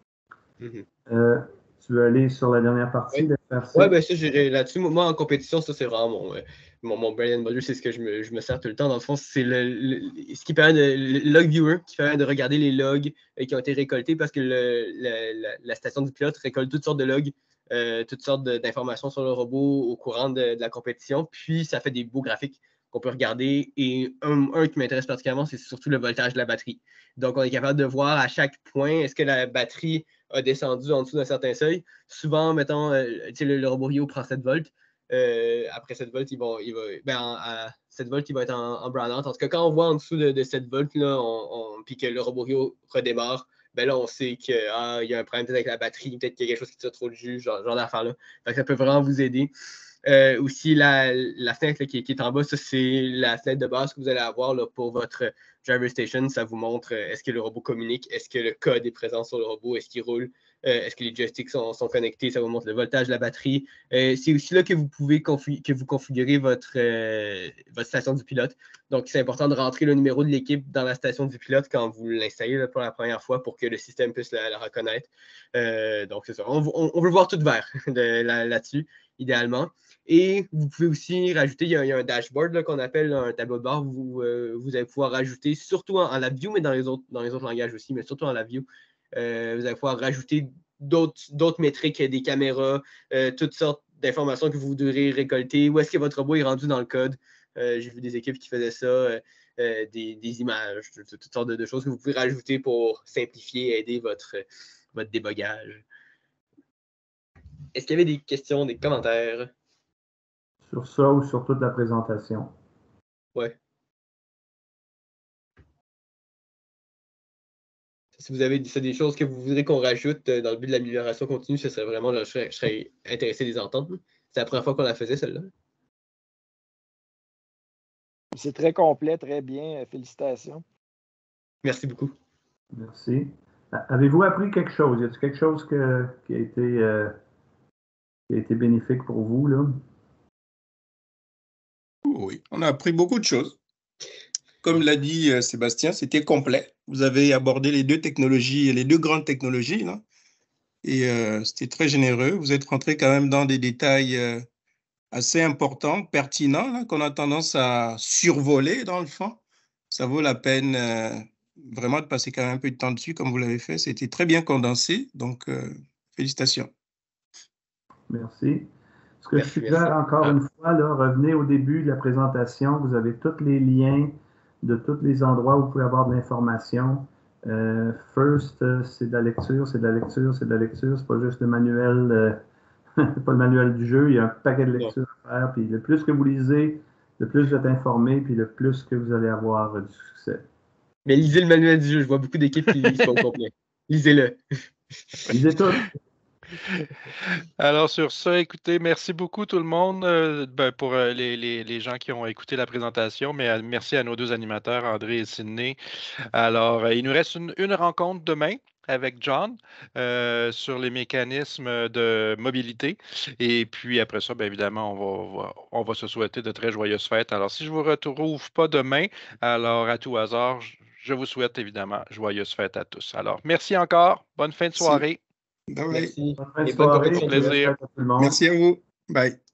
Mm-hmm. Tu veux aller sur la dernière partie de FRC? Oui, ben ça, là-dessus, moi, en compétition, ça, c'est vraiment mon bread and butter, c'est ce que je me sers tout le temps. Dans le fond, c'est ce qui permet le log viewer, qui permet de regarder les logs qui ont été récoltés parce que la station du pilote récolte toutes sortes de logs, toutes sortes d'informations sur le robot au courant de la compétition. Puis, ça fait des beaux graphiques qu'on peut regarder. Et un qui m'intéresse particulièrement, c'est surtout le voltage de la batterie. Donc, on est capable de voir à chaque point, est-ce que la batterie a descendu en dessous d'un certain seuil. Souvent, mettons, le robot Rio prend 7 volts. Après 7 volts, à 7 volts, il va être en brownout. En tout cas, quand on voit en dessous de 7 volts, là, puis que le robot Rio redémarre, ben là, on sait qu'il y a un problème peut-être avec la batterie, peut-être qu'il y a quelque chose qui tire trop de jus, genre d'affaires-là. Donc, ça peut vraiment vous aider. Aussi, la fenêtre là, qui est en bas, ça, c'est la fenêtre de base que vous allez avoir là, pour votre driver station. Ça vous montre est-ce que le robot communique, est-ce que le code est présent sur le robot, est-ce qu'il roule, est-ce que les joysticks sont connectés, ça vous montre le voltage de la batterie. C'est aussi là que vous pouvez configurer votre station du pilote. Donc, c'est important de rentrer le numéro de l'équipe dans la station du pilote quand vous l'installez pour la première fois pour que le système puisse la reconnaître. Donc, c'est ça. On veut voir tout vert là-dessus, idéalement. Et vous pouvez aussi rajouter, il y a un dashboard là, qu'on appelle un tableau de bord. Vous allez pouvoir rajouter, surtout en LabVIEW, mais dans les autres langages aussi, mais surtout en LabVIEW, vous allez pouvoir rajouter d'autres métriques, des caméras, toutes sortes d'informations que vous devrez récolter. Où est-ce que votre robot est rendu dans le code? J'ai vu des équipes qui faisaient ça, des images, toutes sortes de choses que vous pouvez rajouter pour simplifier et aider votre débogage. Est-ce qu'il y avait des questions, des commentaires? Sur ça ou sur toute la présentation? Ouais. Si vous avez des choses que vous voudrez qu'on rajoute dans le but de l'amélioration continue, ce serait vraiment, là, je serais intéressé de les entendre. C'est la première fois qu'on la faisait, celle-là. C'est très complet, très bien. Félicitations. Merci beaucoup. Merci. Avez-vous appris quelque chose? Y a-t-il quelque chose qui a été bénéfique pour vous, là? Oui, on a appris beaucoup de choses. Comme l'a dit Sébastien, c'était complet. Vous avez abordé les deux technologies, les deux grandes technologies, là. Et c'était très généreux. Vous êtes rentré quand même dans des détails assez importants, pertinents, là, qu'on a tendance à survoler dans le fond. Ça vaut la peine vraiment de passer quand même un peu de temps dessus, comme vous l'avez fait. C'était très bien condensé, donc félicitations. Merci. Ce que je suggère encore une fois, là, revenez au début de la présentation. Vous avez tous les liens de tous les endroits où vous pouvez avoir de l'information. First, c'est de la lecture, c'est de la lecture, c'est de la lecture. C'est pas juste le manuel, pas le manuel du jeu. Il y a un paquet de lectures à faire. Puis le plus que vous lisez, le plus vous êtes informé, puis le plus que vous allez avoir du succès. Mais lisez le manuel du jeu. Je vois beaucoup d'équipes qui lisent au complet. Lisez-le. Lisez tout. Alors, sur ça, écoutez, merci beaucoup tout le monde pour les gens qui ont écouté la présentation, mais merci à nos deux animateurs, André et Sydney. Alors, il nous reste une rencontre demain avec John sur les mécanismes de mobilité. Et puis après ça, bien évidemment, on va se souhaiter de très joyeuses fêtes. Alors, si je ne vous retrouve pas demain, alors à tout hasard, je vous souhaite évidemment joyeuses fêtes à tous. Alors, merci encore. Bonne fin de soirée. Bye bye. Merci. Bonne fin de Et bonne soirée. compétition. Plaisir. Tout le monde. Merci à vous. Bye.